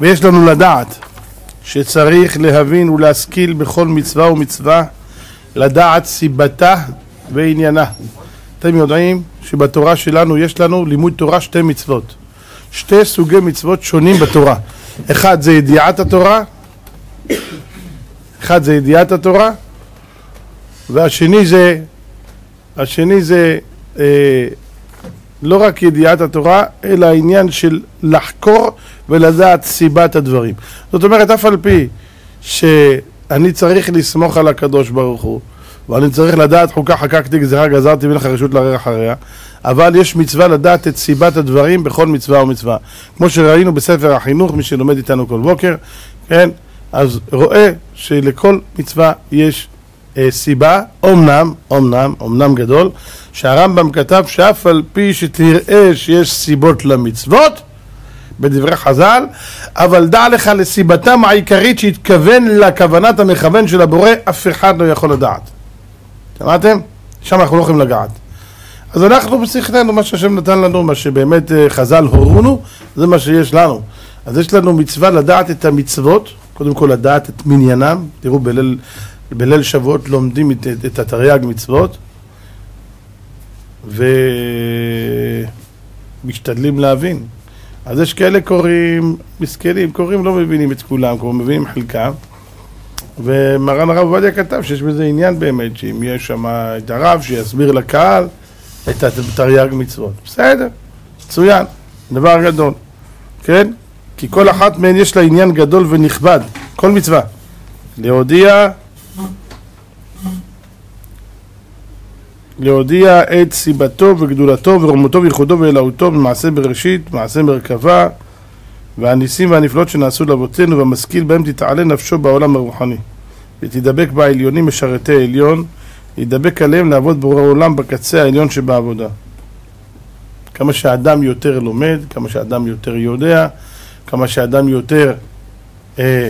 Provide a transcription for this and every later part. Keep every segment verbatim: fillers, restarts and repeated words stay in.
ויש לנו לדעת שצריך להבין ולהשכיל בכל מצווה ומצווה, לדעת סיבתה ועניינה. אתם יודעים שבתורה שלנו יש לנו לימוד תורה שתי מצוות. שתי סוגי מצוות שונים בתורה. אחד זה ידיעת התורה, אחד זה ידיעת התורה, והשני זה, השני זה אה, לא רק ידיעת התורה, אלא העניין של לחקור ולדעת סיבת הדברים. זאת אומרת, אף על פי שאני צריך לסמוך על הקדוש ברוך הוא, ואני צריך לדעת חוקה חקקתי גזירה גזרתי ולך רשות לערער אחריה, אבל יש מצווה לדעת את סיבת הדברים בכל מצווה ומצווה. כמו שראינו בספר החינוך, מי שלומד איתנו כל בוקר, כן? אז רואה שלכל מצווה יש אה, סיבה, אומנם, אומנם, אומנם גדול, שהרמב"ם כתב שאף על פי שתראה שיש סיבות למצוות, בדברי חז"ל, אבל דע לך לסיבתם העיקרית שהתכוון לכוונת המכוון של הבורא, אף אחד לא יכול לדעת. שמעתם? שם אנחנו לא יכולים לגעת. אז אנחנו בשכלנו, מה שהשם נתן לנו, מה שבאמת חז"ל הורונו, זה מה שיש לנו. אז יש לנו מצווה לדעת את המצוות, קודם כל לדעת את מניינם. תראו, בליל, בליל שבועות לומדים את, את, את התרי"ג מצוות, ומשתדלים להבין. אז יש כאלה קוראים, מסכנים, קוראים לא מבינים את כולם, כמו מבינים חלקם. ומרן הרב עובדיה כתב שיש בזה עניין באמת, שאם יש שם את הרב שיסביר לקהל את התרי"ג מצוות. בסדר, מצוין, דבר גדול, כן? כי כל אחת מהן יש לה עניין גדול ונכבד, כל מצווה. להודיע, להודיע את סיבתו וגדולתו ורומותו וייחודו ואלוהותו במעשה בראשית, מעשה מרכבה, והניסים והנפלאות שנעשו לאבותינו, והמשכיל בהם תתעלה נפשו בעולם הרוחני, ותדבק בעליונים משרתי עליון, ידבק עליהם לעבוד בורא עולם בקצה העליון שבעבודה. כמה שאדם יותר לומד, כמה שאדם יותר יודע, כמה שאדם יותר אה,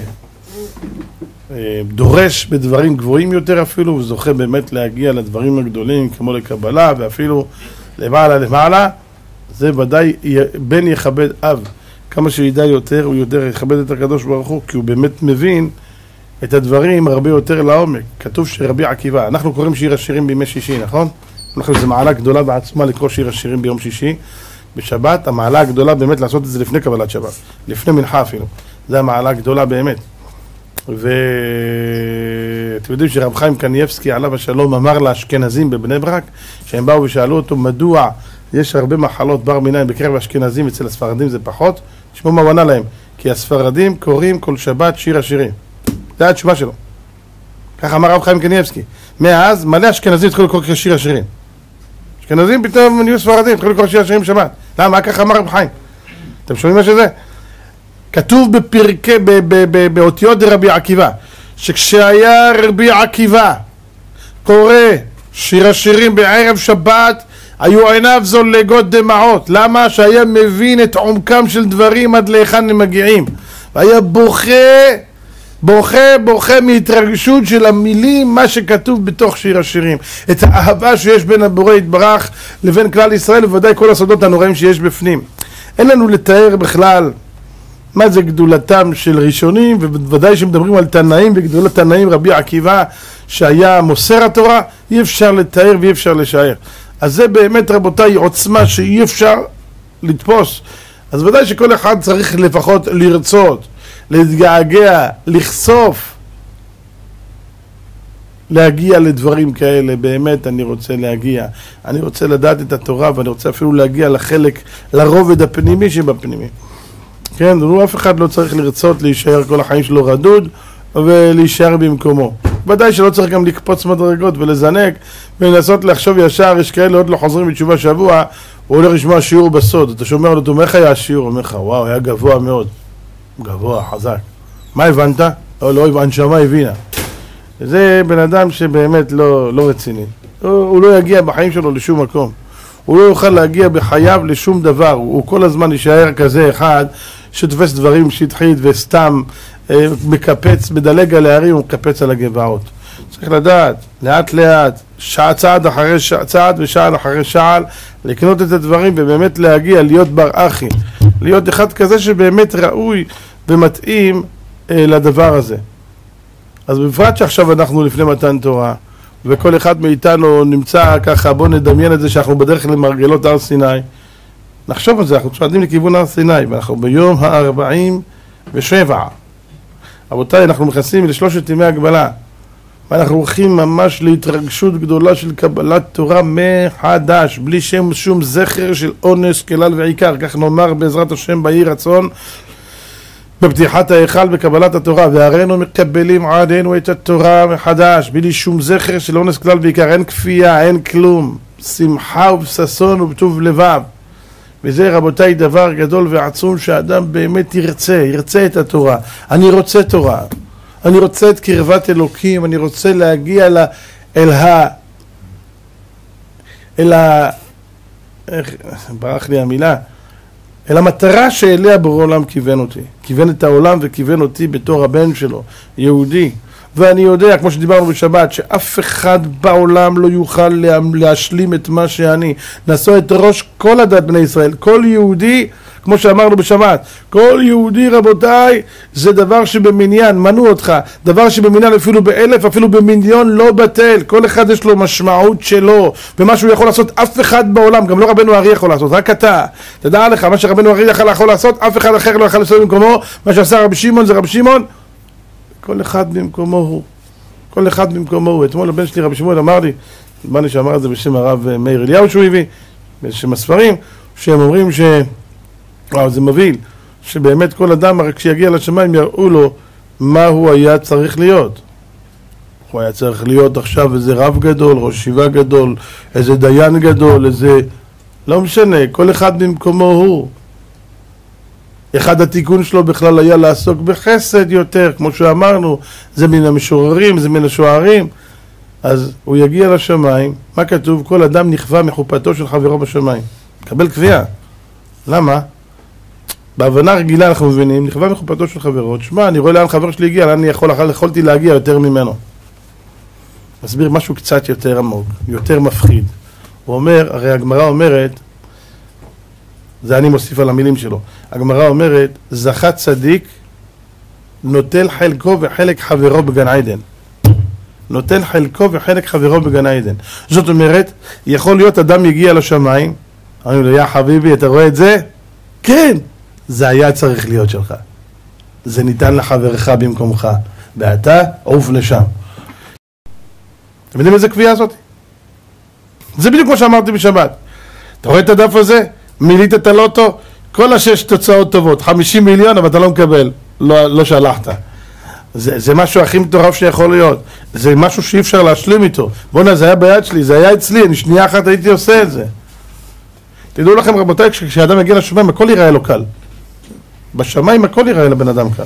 אה, דורש בדברים גבוהים יותר אפילו, וזוכה באמת להגיע לדברים הגדולים כמו לקבלה, ואפילו למעלה למעלה, זה ודאי בן יכבד אב. כמה שידע יותר, הוא יותר יכבד את הקדוש ברוך הוא, כי הוא באמת מבין את הדברים הרבה יותר לעומק. כתוב שרבי עקיבא, אנחנו קוראים שיר השירים בימי שישי, נכון? אנחנו, זו מעלה גדולה בעצמה לקרוא שיר השירים ביום שישי. בשבת, המעלה הגדולה באמת לעשות את זה לפני קבלת שבת, לפני מנחה אפילו. זה המעלה הגדולה באמת. ואתם יודעים שרב חיים קניאבסקי עליו השלום אמר לאשכנזים בבני ברק, שהם באו ושאלו אותו מדוע יש הרבה מחלות בר מיניים בקרב האשכנזים, אצל הספרדים זה פחות. תשמעו מה הוא ענה להם, כי הספרדים קוראים כל שבת שיר השירים. זה התשובה שלו. ככה אמר רב חיים קניאבסקי. מאז מלא אשכנזים התחילו לקרוא שיר השירים. אשכנזים פתאום נהיו ספרדים, התחילו לקרוא שיר השירים בשבת. למה? ככה אמר רב חיים. אתם שומעים מה שזה? כתוב בפרקי, ב- ב- ב- באותיות דרבי עקיבא, שכשהיה רבי עקיבא קורא שיר השירים בערב שבת, היו עיניו זולגות דמעות. למה? שהיה מבין את עומקם של דברים עד להיכן הם מגיעים. והיה בוכה, בוכה, בוכה מהתרגשות של המילים, מה שכתוב בתוך שיר השירים. את האהבה שיש בין הבורא יתברך לבין כלל ישראל, ובוודאי כל הסודות הנוראים שיש בפנים. אין לנו לתאר בכלל מה זה גדולתם של ראשונים, ובוודאי שמדברים על תנאים וגדולת תנאים, רבי עקיבא שהיה מוסר התורה, אי אפשר לתאר ואי אפשר לשער. אז זה באמת רבותיי עוצמה שאי אפשר לתפוס. אז ודאי שכל אחד צריך לפחות לרצות, להתגעגע, לחשוף, להגיע לדברים כאלה. באמת אני רוצה להגיע, אני רוצה לדעת את התורה, ואני רוצה אפילו להגיע לחלק, לרובד הפנימי שבפנימי. כן, אף אחד לא צריך לרצות להישאר כל החיים שלו רדוד ולהישאר במקומו. ודאי שלא צריך גם לקפוץ מדרגות ולזנק ולנסות לחשוב ישר. יש כאלה עוד לא חוזרים בתשובה שבוע, הוא הולך לשמוע שיעור בסוד, אתה שומע אותו, איך היה השיעור? אומר לך, וואו, היה גבוה מאוד, גבוה, חזק. מה הבנת? לא, לא, הנשמה הבינה. זה בן אדם שבאמת לא, לא רציני. הוא, הוא לא יגיע בחיים שלו לשום מקום. הוא לא יוכל להגיע בחייו לשום דבר. הוא, הוא כל הזמן יישאר כזה אחד שתופס דברים שטחית וסתם אה, מקפץ, מדלג על הערים ומקפץ על הגבעות. צריך לדעת, לאט לאט, שעה צעד אחרי שעה, צעד ושעל אחרי שעל, לקנות את הדברים ובאמת להגיע, להיות בר אחי. להיות אחד כזה שבאמת ראוי ומתאים אה, לדבר הזה. אז בפרט שעכשיו אנחנו לפני מתן תורה, וכל אחד מאיתנו נמצא ככה, בואו נדמיין את זה שאנחנו בדרך למרגלות הר סיני. נחשוב על זה, אנחנו צועדים לכיוון הר סיני, ואנחנו ביום ה-ארבעים ושבע. רבותיי, אנחנו מכנסים לשלושת ימי הגבלה, ואנחנו הולכים ממש להתרגשות גדולה של קבלת תורה מחדש, בלי שם שום זכר של אונס, כלל ועיקר. כך נאמר בעזרת השם בהי רצון, בפתיחת ההיכל בקבלת התורה, והרינו מקבלים עדינו את התורה מחדש, בלי שום זכר של אונס, כלל ועיקר. אין כפייה, אין כלום, שמחה ובששון ובטוב לבב. וזה רבותיי דבר גדול ועצום שהאדם באמת ירצה, ירצה את התורה. אני רוצה תורה, אני רוצה את קרבת אלוקים, אני רוצה להגיע אל, אל ה... אל ה... איך... ברח לי המילה, אל המטרה שאליה בורא עולם כיוון אותי. כיוון את העולם וכיוון אותי בתור הבן שלו, יהודי. ואני יודע, כמו שדיברנו בשבת, שאף אחד בעולם לא יוכל להשלים את מה שאני. נשוא את ראש כל הדת בני ישראל, כל יהודי, כמו שאמרנו בשבת, כל יהודי רבותיי, זה דבר שבמניין, מנו אותך, דבר שבמניין אפילו באלף, אפילו במיליון לא בטל. כל אחד יש לו משמעות שלו, ומה שהוא יכול לעשות אף אחד בעולם, גם לא רבנו ארי יכול לעשות, רק אתה. תדע לך, מה שרבנו ארי יכול, יכול לעשות, אף אחד אחר לא יכול לעשות במקומו, מה שעשה רבי שמעון זה רבי שמעון, כל אחד במקומו הוא, כל אחד במקומו הוא. אתמול הבן שלי רבי שמעון אמר לי, מה לי שאמר את זה בשם הרב מאיר אליהו שהוא הביא, בשם הספרים, שהם אומרים ש... וואו, זה מבהיל, שבאמת כל אדם רק כשיגיע לשמיים יראו לו מה הוא היה צריך להיות. הוא היה צריך להיות עכשיו איזה רב גדול, ראש ישיבה גדול, איזה דיין גדול, איזה... לא משנה, כל אחד במקומו הוא. אחד התיקון שלו בכלל היה לעסוק בחסד יותר, כמו שאמרנו, זה מן המשוררים, זה מן השוערים. אז הוא יגיע לשמיים, מה כתוב? כל אדם נכווה מחופתו של חברו בשמיים. קבל קביעה. למה? בהבנה רגילה אנחנו מבינים, נכווה מחופתו של חברו. שמע, אני רואה לאן חבר שלי הגיע, לאן אני יכול, יכולתי להגיע יותר ממנו. מסביר משהו קצת יותר עמוק, יותר מפחיד. הוא אומר, הרי הגמרא אומרת, זה אני מוסיף על המילים שלו, הגמרא אומרת, זכה צדיק, נוטל חלקו וחלק חברו בגן עדן. נוטל חלקו וחלק חברו בגן עדן. זאת אומרת, יכול להיות אדם יגיע לשמיים, אומרים לו, יא חביבי, אתה רואה את זה? כן, זה היה צריך להיות שלך. זה ניתן לחברך במקומך, ואתה עוף לשם. אתם יודעים איזה קביעה הזאת? זה בדיוק כמו שאמרתי בשבת. אתה רואה את הדף הזה? מילית את הלוטו, כל השש תוצאות טובות, חמישים מיליון, אבל אתה לא מקבל, לא, לא שלחת. זה, זה משהו הכי מטורף שיכול להיות. זה משהו שאי אפשר להשלים איתו. בוא'נה, זה היה ביד שלי, זה היה אצלי, אני שנייה אחת הייתי עושה את זה. תדעו לכם רבותיי, כשאדם מגיע לשמיים, הכל יראה לו קל. בשמיים הכל יראה לבן אדם קל.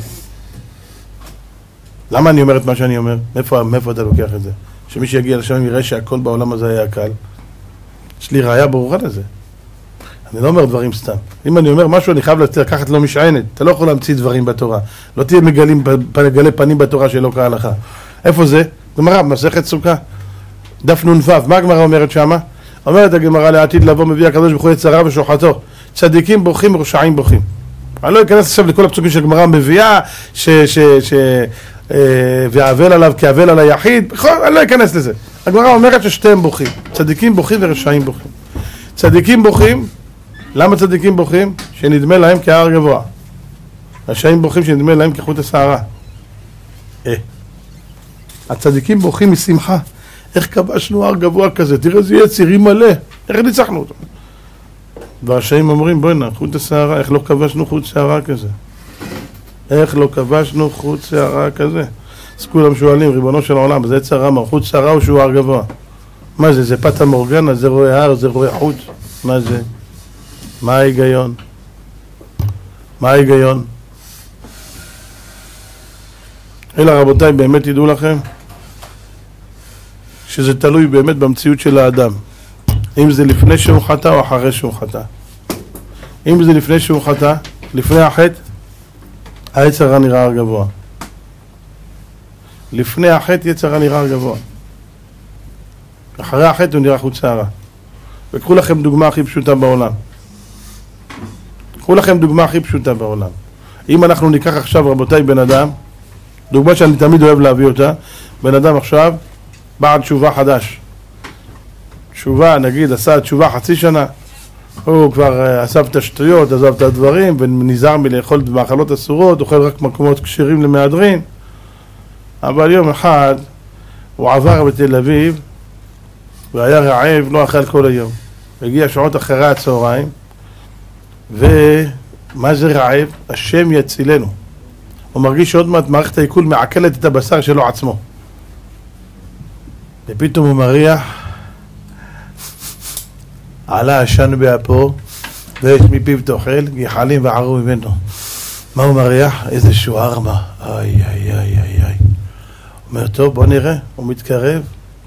למה אני אומר את מה שאני אומר? מאיפה, מאיפה אתה לוקח את זה? שמי שיגיע לשמיים יראה שהכל בעולם הזה היה קל. יש לי ראיה ברורה לזה. אני לא אומר דברים סתם. אם אני אומר משהו, אני חייב לקחת לא משענת. אתה לא יכול להמציא דברים בתורה. לא תהיה מגלים, מגלי פנים בתורה שלא כהלכה. איפה זה? גמרא, מסכת סוכה. דף נ"ו. מה הגמרא אומרת שמה? אומרת הגמרא לעתיד לבוא מביא הקדוש ברוך הוא יצרה ושוחטו. צדיקים בוכים ורשעים בוכים. אני לא אכנס עכשיו לכל הפסוקים שהגמרא מביאה, ש... ש... ש... והאבל עליו כאבל על היחיד. אני לא אכנס לזה. הגמרא אומרת ששתיהם בוכים. צדיקים בוכים ורשעים בוכים. צדיקים בוכים, למה צדיקים בוכים? שנדמה להם כהר גבוה. רשעים בוכים שנדמה להם כחוט השערה. אה. הצדיקים בוכים משמחה. איך כבשנו הר גבוה כזה? תראה איזה יצירים מלא. איך ניצחנו אותו? והרשעים אומרים, בואי נה, חוט השערה, איך לא כבשנו חוט שערה כזה? איך לא כבשנו חוט שערה כזה? אז כולם שואלים, ריבונו של העולם, זה יצר רמה, חוט שערה או שהוא הר גבוה? מה זה? זה פטה מורגנה, זה רואה הר, זה רואה חוט? מה זה? מה ההיגיון? מה ההיגיון? אלא רבותיי, באמת תדעו לכם שזה תלוי באמת במציאות של האדם. אם זה לפני שהוא חטא או אחרי שהוא חטא. אם זה לפני שהוא חטא, לפני החטא, היצר הרע נראה הר גבוה. לפני החטא יצר הרע נראה הר גבוה. אחרי החטא הוא נראה חוט שערה. וקחו לכם דוגמה הכי פשוטה בעולם. קחו לכם דוגמה הכי פשוטה בעולם. אם אנחנו ניקח עכשיו, רבותיי, בן אדם, דוגמה שאני תמיד אוהב להביא אותה, בן אדם עכשיו, בעד תשובה חדש. תשובה, נגיד, עשה תשובה חצי שנה, הוא כבר אסף את השטויות, עזב את הדברים, ונזהר מלאכול מאכלות אסורות, אוכל רק מקומות כשרים למהדרין. אבל יום אחד, הוא עבר בתל אביב, והיה רעב, לא אכל כל היום. הגיע שעות אחרי הצהריים, ומה זה רעב? השם יצילנו. הוא מרגיש שעוד מעט מערכת העיכול מעכלת את הבשר שלו עצמו. ופתאום הוא מריח, עלה עשן באפו, ויש מפיו תאכל, גחלים וערו ממנו. מה הוא מריח? איזה שוארמה. איי, איי, איי, איי, איי. אומר, טוב, בוא נראה. הוא מתקרב.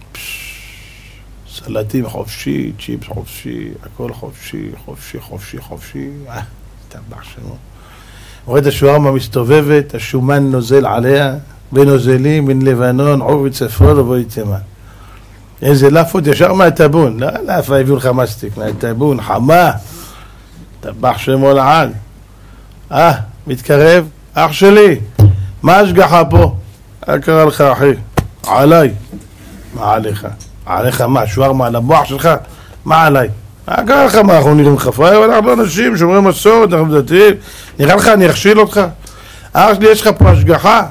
סלטים חופשי, צ'יפס חופשי, הכל חופשי, חופשי, חופשי, חופשי. אה, תבח שמו. הוא רואה את השוארמה מסתובבת, השומן נוזל עליה, ונוזלים מן לבנון, עובי צפון ובואי תימן. איזה לאפות ישר מהטבון. לא, לאפה הביאו לך מסטיק, מהטבון, חמה. תבח שמו לעל. אה, מתקרב. אח שלי, מה השגחה פה? מה קרה לך, אחי? עליי. מה עליך? עליך מה? שוארמה על המוח שלך? מה עליי? מה קרה לך? מה, אנחנו נראים חפאי? אבל אנחנו אנשים שומרים מסורת, אנחנו דתיים. נראה לך, אני אכשיל אותך? אח שלי, יש לך פה השגחה?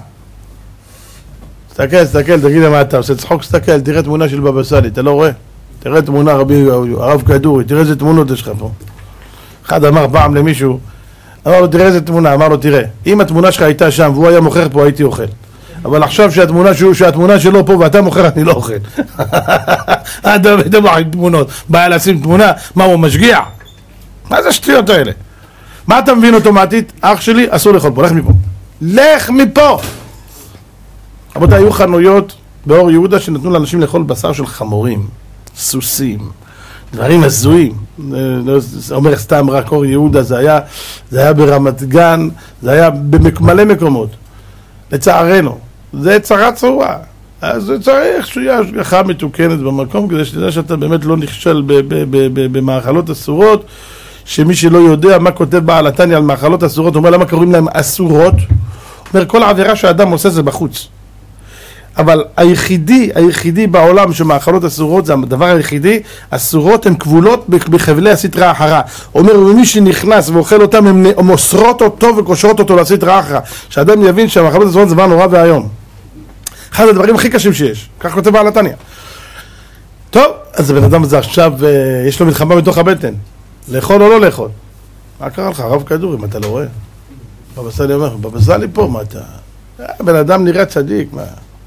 תסתכל, תסתכל, תגיד לי מה אתה עושה, צחוק, תסתכל, תראה תמונה של בבא סאלי, אתה לא רואה? תראה תמונה, רבי הרב כדורי, תראה איזה תמונות יש לך פה. אחד אמר פעם למישהו, אמר לו, תראה איזה תמונה, אמר לו, תראה, אם התמונה שלך הייתה שם והוא היה מוכר פה, הייתי אוכל. אבל עכשיו שהתמונה, שהוא, שהתמונה שלו פה ואתה מוכר, אני לא אוכל. אתה בטח תמונות, בא לשים תמונה, מה הוא משגיע? מה זה השטויות האלה? מה אתה מבין אוטומטית? אח שלי, אסור לאכול פה, לך מפה. לך מפה! רבותיי, היו חנויות באור יהודה שנתנו לאנשים לאכול בשר של חמורים, סוסים, דברים הזויים. אומר סתם רק אור יהודה, זה היה, זה היה ברמת גן, זה היה במלא מקומות. לצערנו, זה צרה צרורה. אז צריך שיהיה השגחה מתוקנת במקום, כדי שתדע שאתה באמת לא נכשל במאכלות אסורות, שמי שלא יודע מה כותב בעל התניא על מאכלות אסורות, אומר למה קוראים להם אסורות? אומר כל העבירה שהאדם עושה זה בחוץ. אבל היחידי, היחידי בעולם שמאכלות אסורות, זה הדבר היחידי, אסורות הן כבולות בחבלי הסטרא אחרא. אומר, ומי שנכנס ואוכל אותם, הן מוסרות אותו וקושרות אותו לסטרא אחרא. שאדם יבין שהמאכלות אסורות זה דבר נורא והיום. אחד הדברים הכי קשים שיש, כך כותב בעל התניא. טוב, אז הבן אדם הזה עכשיו, יש לו מלחמה בתוך הבטן. לאכול או לא לאכול? מה קרה לך, הרב כדורי, אם אתה לא רואה? בבא סאלי אומר, בבא סאלי פה, מה אתה? בן אדם נראה צדיק, מה?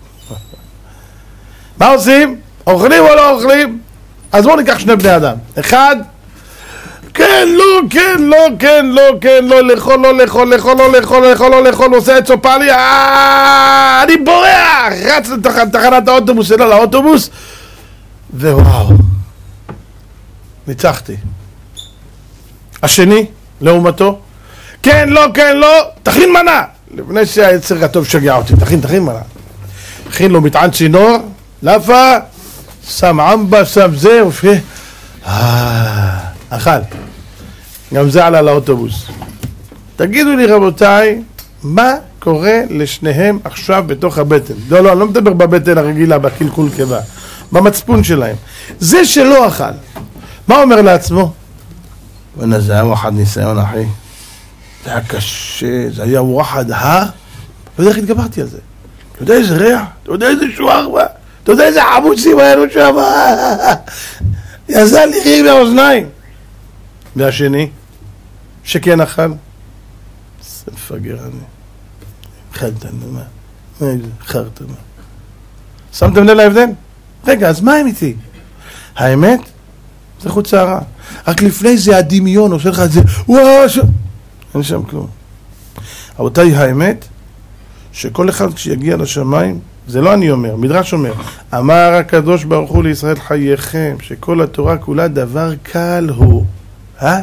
מה עושים? אוכלים או לא אוכלים? אז בואו ניקח שני בני אדם. אחד, כן, לא, כן, לא, כן, לא, כן, לא, לאכול, לא, לאכול, לאכול, לא, לאכול, לאכול, לא, לאכול, עושה את סופלי, אה, אני בורח, רץ לתחנת האוטובוס, אלא לאוטובוס, ווואו, ניצחתי. השני, לעומתו, כן, לא, כן, לא, תכין מנה. לפני שהיצר הטוב שגע אותי, תכין, תכין מנה. הכין לו מטען צינור, לאפה, שם עמבה, שם זה, ופה, אה, אכל. גם זה עלה לאוטובוס. תגידו לי רבותיי, מה קורה לשניהם עכשיו בתוך הבטן? לא, לא, אני לא מדבר בבטן הרגילה, בקלקול קיבה, במצפון שלהם. זה שלא אכל, מה אומר לעצמו? וזה היה וואחד ניסיון, אחי. זה היה קשה, זה היה וואחד, אה? לא יודע איך התגברתי על זה. אתה יודע איזה ריח? אתה יודע איזה שוארמה? אתה יודע איזה חמוצים היינו שם? יזל לי ריח באוזניים. והשני, שכן אכל, זה מפגר אני. אכלת, מה? מה זה? חרת, מה? שמתם לב להבדל? רגע, אז מה הם איתי? האמת? זה חוץ שערה. רק לפני זה הדמיון עושה לך את זה, וואו, ש... אין שם כלום. רבותיי, האמת, שכל אחד כשיגיע לשמיים, זה לא אני אומר, מדרש אומר, אמר הקדוש ברוך הוא לישראל חייכם, שכל התורה כולה דבר קל הוא. אה?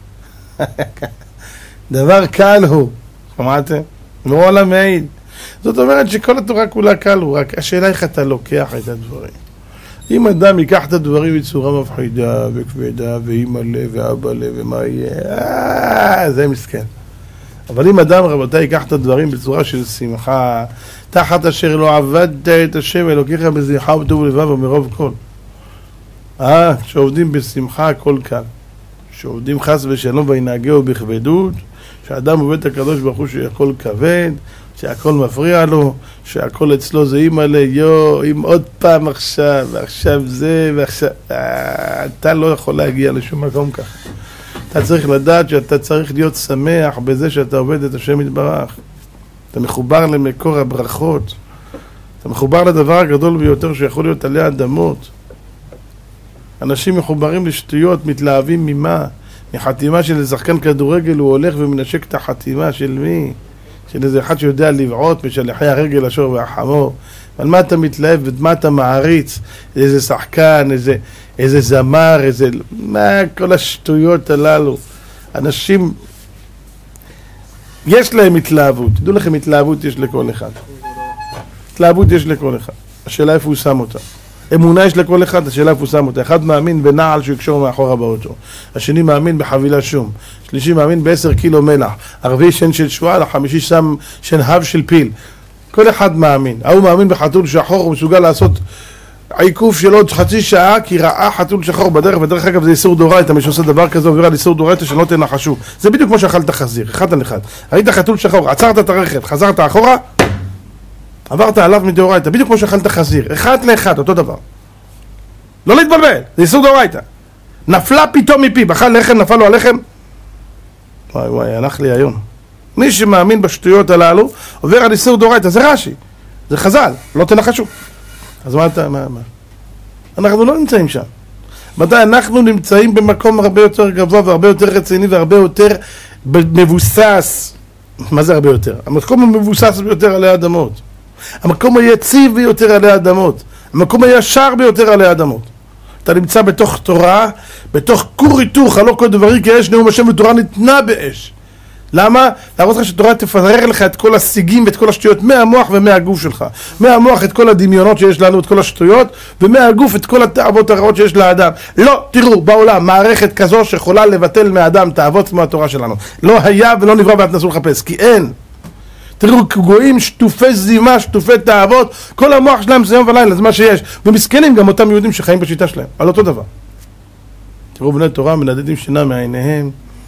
דבר קל הוא. שמעתם? לא עולה מעיד. זאת אומרת שכל התורה כולה קל הוא, רק השאלה איך אתה לוקח את הדברים. אם אדם ייקח את הדברים בצורה מפחידה וכבדה, ואמא לב ואבא לב ומה יהיה, אה, זה מסכן. אבל אם אדם, רבותיי, ייקח את הדברים בצורה של שמחה, תחת אשר לא עבדת את השם אלוקיך בזריחה ובטוב ולבב ומרוב כל. אה, שעובדים בשמחה הכל קל. שעובדים חס ושלום וינהגהו בכבדות, שאדם עובד את הקדוש ברוך הוא שהכל כבד, שהכל מפריע לו, שהכל אצלו זה אימא'לה, יו, אם עוד פעם עכשיו, ועכשיו זה, ועכשיו... אה, אתה לא יכול להגיע לשום מקום ככה. אתה צריך לדעת שאתה צריך להיות שמח בזה שאתה עובד את השם יתברך. אתה מחובר למקור הברכות. אתה מחובר לדבר הגדול ביותר שיכול להיות עלי אדמות. אנשים מחוברים לשטויות, מתלהבים ממה? מחתימה של שחקן כדורגל הוא הולך ומנשק את החתימה של מי? של איזה אחד שיודע לבעוט משלחי הרגל, השור והחמור. על מה אתה מתלהב ומה אתה מעריץ? איזה שחקן, איזה, איזה זמר, איזה... מה כל השטויות הללו? אנשים... יש להם התלהבות. תדעו לכם, התלהבות יש לכל אחד. התלהבות יש לכל אחד. השאלה איפה הוא שם אותה. אמונה יש לכל אחד, השאלה איפה הוא שם אותה. אחד מאמין בנעל שהוא יקשור מאחורה באוטו. השני מאמין בחבילה שום. שלישי מאמין בעשר קילו מלח. הרביעי שן של שועל, החמישי שם שן הב של פיל. כל אחד מאמין. ההוא מאמין בחתול שחור, הוא מסוגל לעשות עיקוף של עוד חצי שעה, כי ראה חתול שחור בדרך, ודרך אגב זה איסור דאורייתא, מי שעושה דבר כזה עובר על איסור דאורייתא שלא תנחשו. זה בדיוק כמו שאכלת חזיר, אחד על אחד. ראית חתול שחור, עצרת את הרכב, חזרת אחורה, עברת עליו מדאורייתא, בדיוק כמו שאכלת חזיר, אחד לאחד, אותו דבר. לא להתבלבל, זה איסור דאורייתא. נפלה פתאום מפי, בחל לחם, נפל לו הלחם. וואי וואי, הלך לי היום. מי שמאמין בשטויות הללו, עובר על איסור דאורייתא, זה רש"י, זה חז"ל, לא תנחשו. אז מה אתה, מה, מה? אנחנו לא נמצאים שם. מתי אנחנו נמצאים במקום הרבה יותר גבוה והרבה יותר רציני והרבה יותר מבוסס. מה זה הרבה יותר? המקום המבוסס ביותר עלי אדמות. המקום היציב ביותר עלי אדמות. המקום הישר ביותר עלי אדמות. אתה נמצא בתוך תורה, בתוך כור היתוך, הלא כל דברי כי יש נאום השם ותורה ניתנה באש. למה? להראות לך שתורה תפרר לך את כל השיגים ואת כל השטויות מהמוח ומהגוף שלך. מהמוח את כל הדמיונות שיש לנו, את כל השטויות, ומהגוף את כל התאוות הרעות שיש לאדם. לא, תראו, בעולם, מערכת כזו שיכולה לבטל מהאדם תאוות כמו התורה שלנו. לא היה ולא נברא ואל תנסו לחפש, כי אין. תראו, גויים שטופי זימה, שטופי תאוות, כל המוח שלהם זה יום ולילה, זה מה שיש. ומסכנים גם אותם יהודים שחיים בשיטה שלהם, על אותו דבר. תראו, בני תורה מנדדים שינה מעיניהם,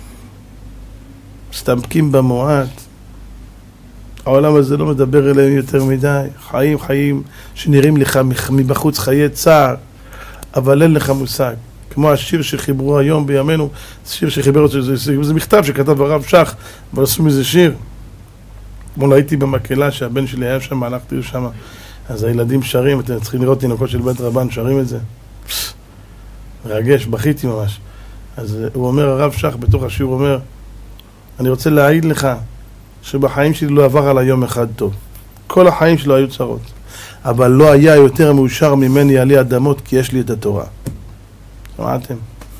מסתמקים במועט. העולם הזה לא מדבר אליהם יותר מדי. חיים חיים שנראים לך מבחוץ חיי צער, אבל אין לך מושג. כמו השיר שחיברו היום בימינו, שיר שחיבר אותו, זה, זה, זה מכתב שכתב הרב שך, אבל עשו מזה שיר. אתמול הייתי במקהלה שהבן שלי היה שם, הלכתי שם, אז הילדים שרים, אתם צריכים לראות תינוקות של בית רבן שרים את זה. מרגש, בכיתי ממש. אז הוא אומר, הרב שך בתוך השיר, הוא אומר, אני רוצה להעיד לך שבחיים שלי לא עבר על היום אחד טוב. כל החיים שלו היו צרות. אבל לא היה יותר מאושר ממני עלי אדמות כי יש לי את התורה. שמעתם?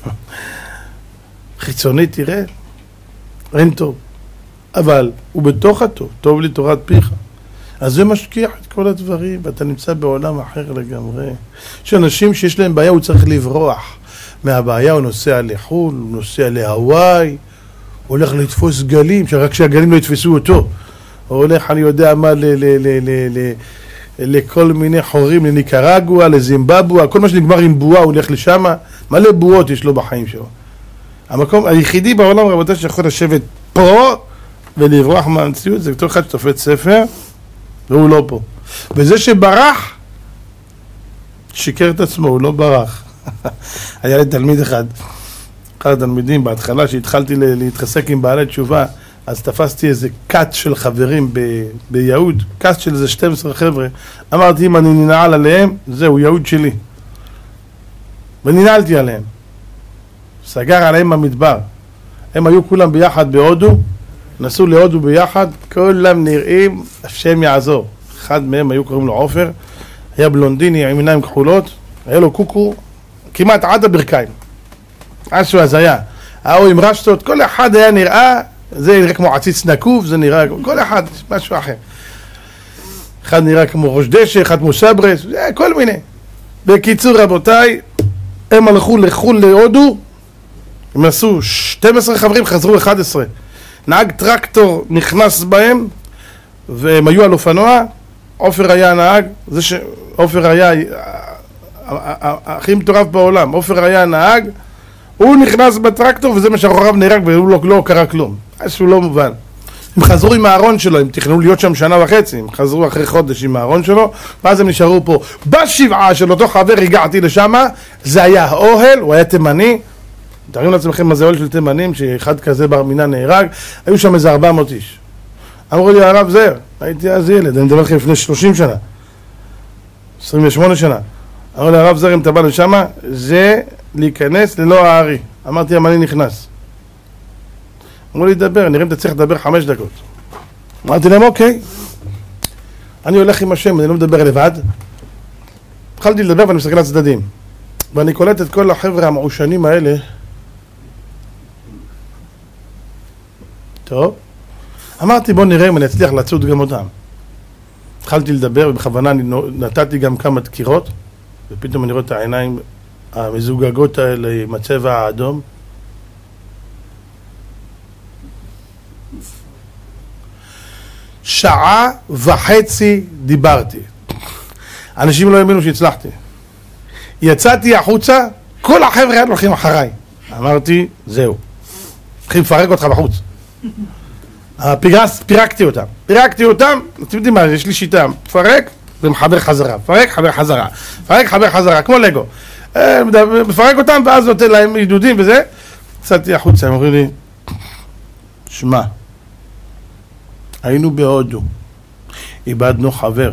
חיצונית תראה, אין טוב. אבל הוא בתוך הטוב, טוב לי תורת פיך. אז זה משכיח את כל הדברים, ואתה נמצא בעולם אחר לגמרי. יש אנשים שיש להם בעיה, הוא צריך לברוח. מהבעיה הוא נוסע לחול, הוא נוסע להוואי, הוא הולך לתפוס גלים, שרק שהגלים לא יתפסו אותו. הוא הולך, אני יודע מה, ל- ל- ל- ל- ל- לכל מיני חורים, לניקרגואה, לזימבבואה, כל מה שנגמר עם בועה, הוא הולך לשם. מלא בועות יש לו בחיים שלו. המקום היחידי בעולם, רבותיי, שיכול לשבת פה ולברוח מהמציאות, זה אותו אחד שתופת ספר, והוא לא פה. וזה שברח, שיקר את עצמו, הוא לא ברח. היה לי תלמיד אחד, אחד התלמידים בהתחלה שהתחלתי להתחזק עם בעלי תשובה, אז תפסתי איזה קאט של חברים ב- ביהוד, קאט של איזה שתים עשרה חבר'ה, אמרתי אם אני ננעל עליהם, זהו, יהוד שלי. וננעלתי עליהם. סגר עליהם המדבר. הם היו כולם ביחד בהודו, נסעו להודו ביחד, כולם נראים, השם יעזור. אחד מהם היו קוראים לו עופר, היה בלונדיני עם עיניים כחולות, היה לו קוקו, כמעט עד הברכיים. משהו הזיה. ההוא עם רשתות, כל אחד היה נראה, זה נראה כמו עציץ נקוב, זה נראה, כל אחד, משהו אחר. אחד נראה כמו ראש דשא, אחד כמו סברס, כל מיני. בקיצור רבותיי, הם הלכו לחול להודו, הם עשו שתים עשרה חברים, חזרו אחד עשרה. נהג טרקטור נכנס בהם, והם היו על אופנוע, עופר היה הנהג, זה שעופר היה הכי מטורף בעולם, עופר היה הנהג, הוא נכנס בטרקטור וזה מה שאחריו נהרג והוא לא, לא קרה כלום, משהו לא מובן. הם חזרו עם הארון שלו, הם תכננו להיות שם שנה וחצי, הם חזרו אחרי חודש עם הארון שלו, ואז הם נשארו פה. בשבעה של אותו חבר הגעתי לשם, זה היה אוהל, הוא היה תימני, תארים לעצמכם מה זה אוהל של תימנים, שאחד כזה בר מינה נהרג, היו שם איזה ארבע מאות איש. אמרו לי, הרב זר, הייתי אז ילד, אני מדבר לכם לפני שלושים שנה, עשרים ושמונה שנה. אמרו לי, הרב זר, אם אתה בא לשם, זה להיכנס ללא הארי. אמרתי, אם אני נכנס. אמרו לי, דבר, נראה אם אתה צריך לדבר חמש דקות. אמרתי להם, אוקיי. אני הולך עם השם, אני לא מדבר לבד. התחלתי לדבר ואני מסתכל על הצדדים. ואני קולט את כל החבר'ה המעושנים האלה. טוב. אמרתי, בוא נראה אם אני אצליח לצוד גם אותם. התחלתי לדבר ובכוונה נתתי גם כמה דקירות, ופתאום אני רואה את העיניים המזוגגות האלה עם הצבע האדום. שעה וחצי דיברתי. אנשים לא האמינו שהצלחתי. יצאתי החוצה, כל החבר'ה הולכים אחריי. אמרתי, זהו. הולכים לפרק אותך בחוץ. הפירס, פירקתי אותם. פירקתי אותם, אתם יודעים מה, יש לי שיטה. פרק ומחבר חזרה. פרק, חבר חזרה. פרק, חבר חזרה, כמו לגו. מפרק אותם ואז נותן להם עידודים וזה. יצאתי החוצה, הם אומרים לי, שמע, היינו בהודו, איבדנו חבר,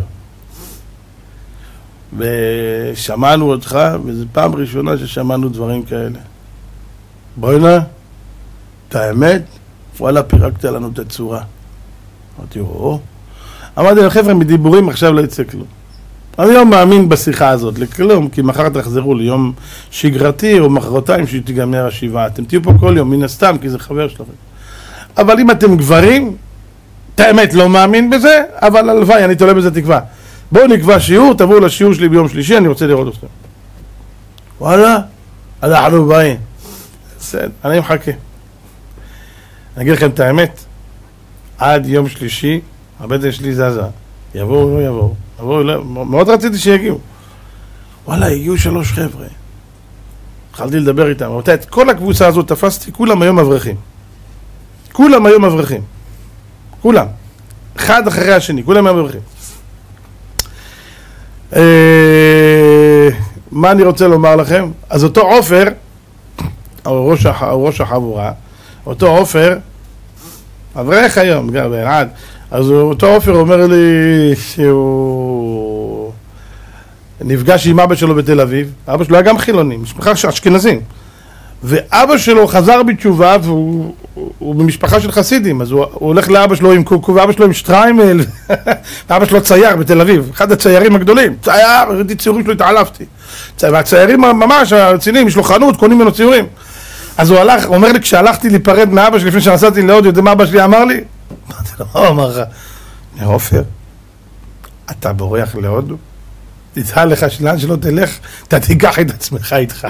ושמענו אותך, וזו פעם ראשונה ששמענו דברים כאלה. בואי נא, את האמת, וואלה, פירקת לנו את הצורה. אמרתי, או, אמרתי להם, חבר'ה, מדיבורים עכשיו לא יצא כלום. אני לא מאמין בשיחה הזאת לכלום, כי מחר תחזרו ליום שגרתי, או מחרתיים שתיגמר השבעה. אתם תהיו פה כל יום, מן הסתם, כי זה חבר שלכם. אבל אם אתם גברים, את האמת לא מאמין בזה, אבל הלוואי, אני תולה בזה תקווה. בואו נקבע שיעור, תבואו לשיעור שלי ביום שלישי, אני רוצה לראות אתכם. וואלה, אנחנו באים. בסדר, אני מחכה. אני אגיד לכם את האמת, עד יום שלישי, הבטן שלי זזה. יבואו, לא יבואו. יבואו, לא, מאוד רציתי שיגיעו. וואלה, הגיעו שלוש חבר'ה. התחלתי לדבר איתם. אבל את כל הקבוצה הזאת תפסתי, כולם היום אברכים. כולם היום אברכים. כולם. אחד אחרי השני, כולם היום אברכים. מה אני רוצה לומר לכם? אז אותו עופר, ראש החבורה, אותו עופר, אברך היום, גם בעד, אז אותו עופר אומר לי שהוא נפגש עם אבא שלו בתל אביב, אבא שלו היה גם חילוני, משפחה אשכנזים, ואבא שלו חזר בתשובה והוא הוא במשפחה של חסידים, אז הוא, הוא הולך לאבא שלו עם קוקו, ואבא שלו עם שטריימל, ואבא שלו צייר בתל אביב, אחד הציירים הגדולים, צייר, ראיתי ציורים שלו, התעלפתי, והציירים ממש הרציניים, יש לו חנות, קונים ממנו ציורים. אז הוא הלך, הוא אומר לי, כשהלכתי להיפרד מאבא שלי, לפני שנסעתי להודו, יודע מה אבא שלי אמר לי? אמרתי לו, מה הוא אמר לך? עופר, אתה בורח להודו? תדע לך שלאן שלא תלך, אתה תיקח את עצמך איתך.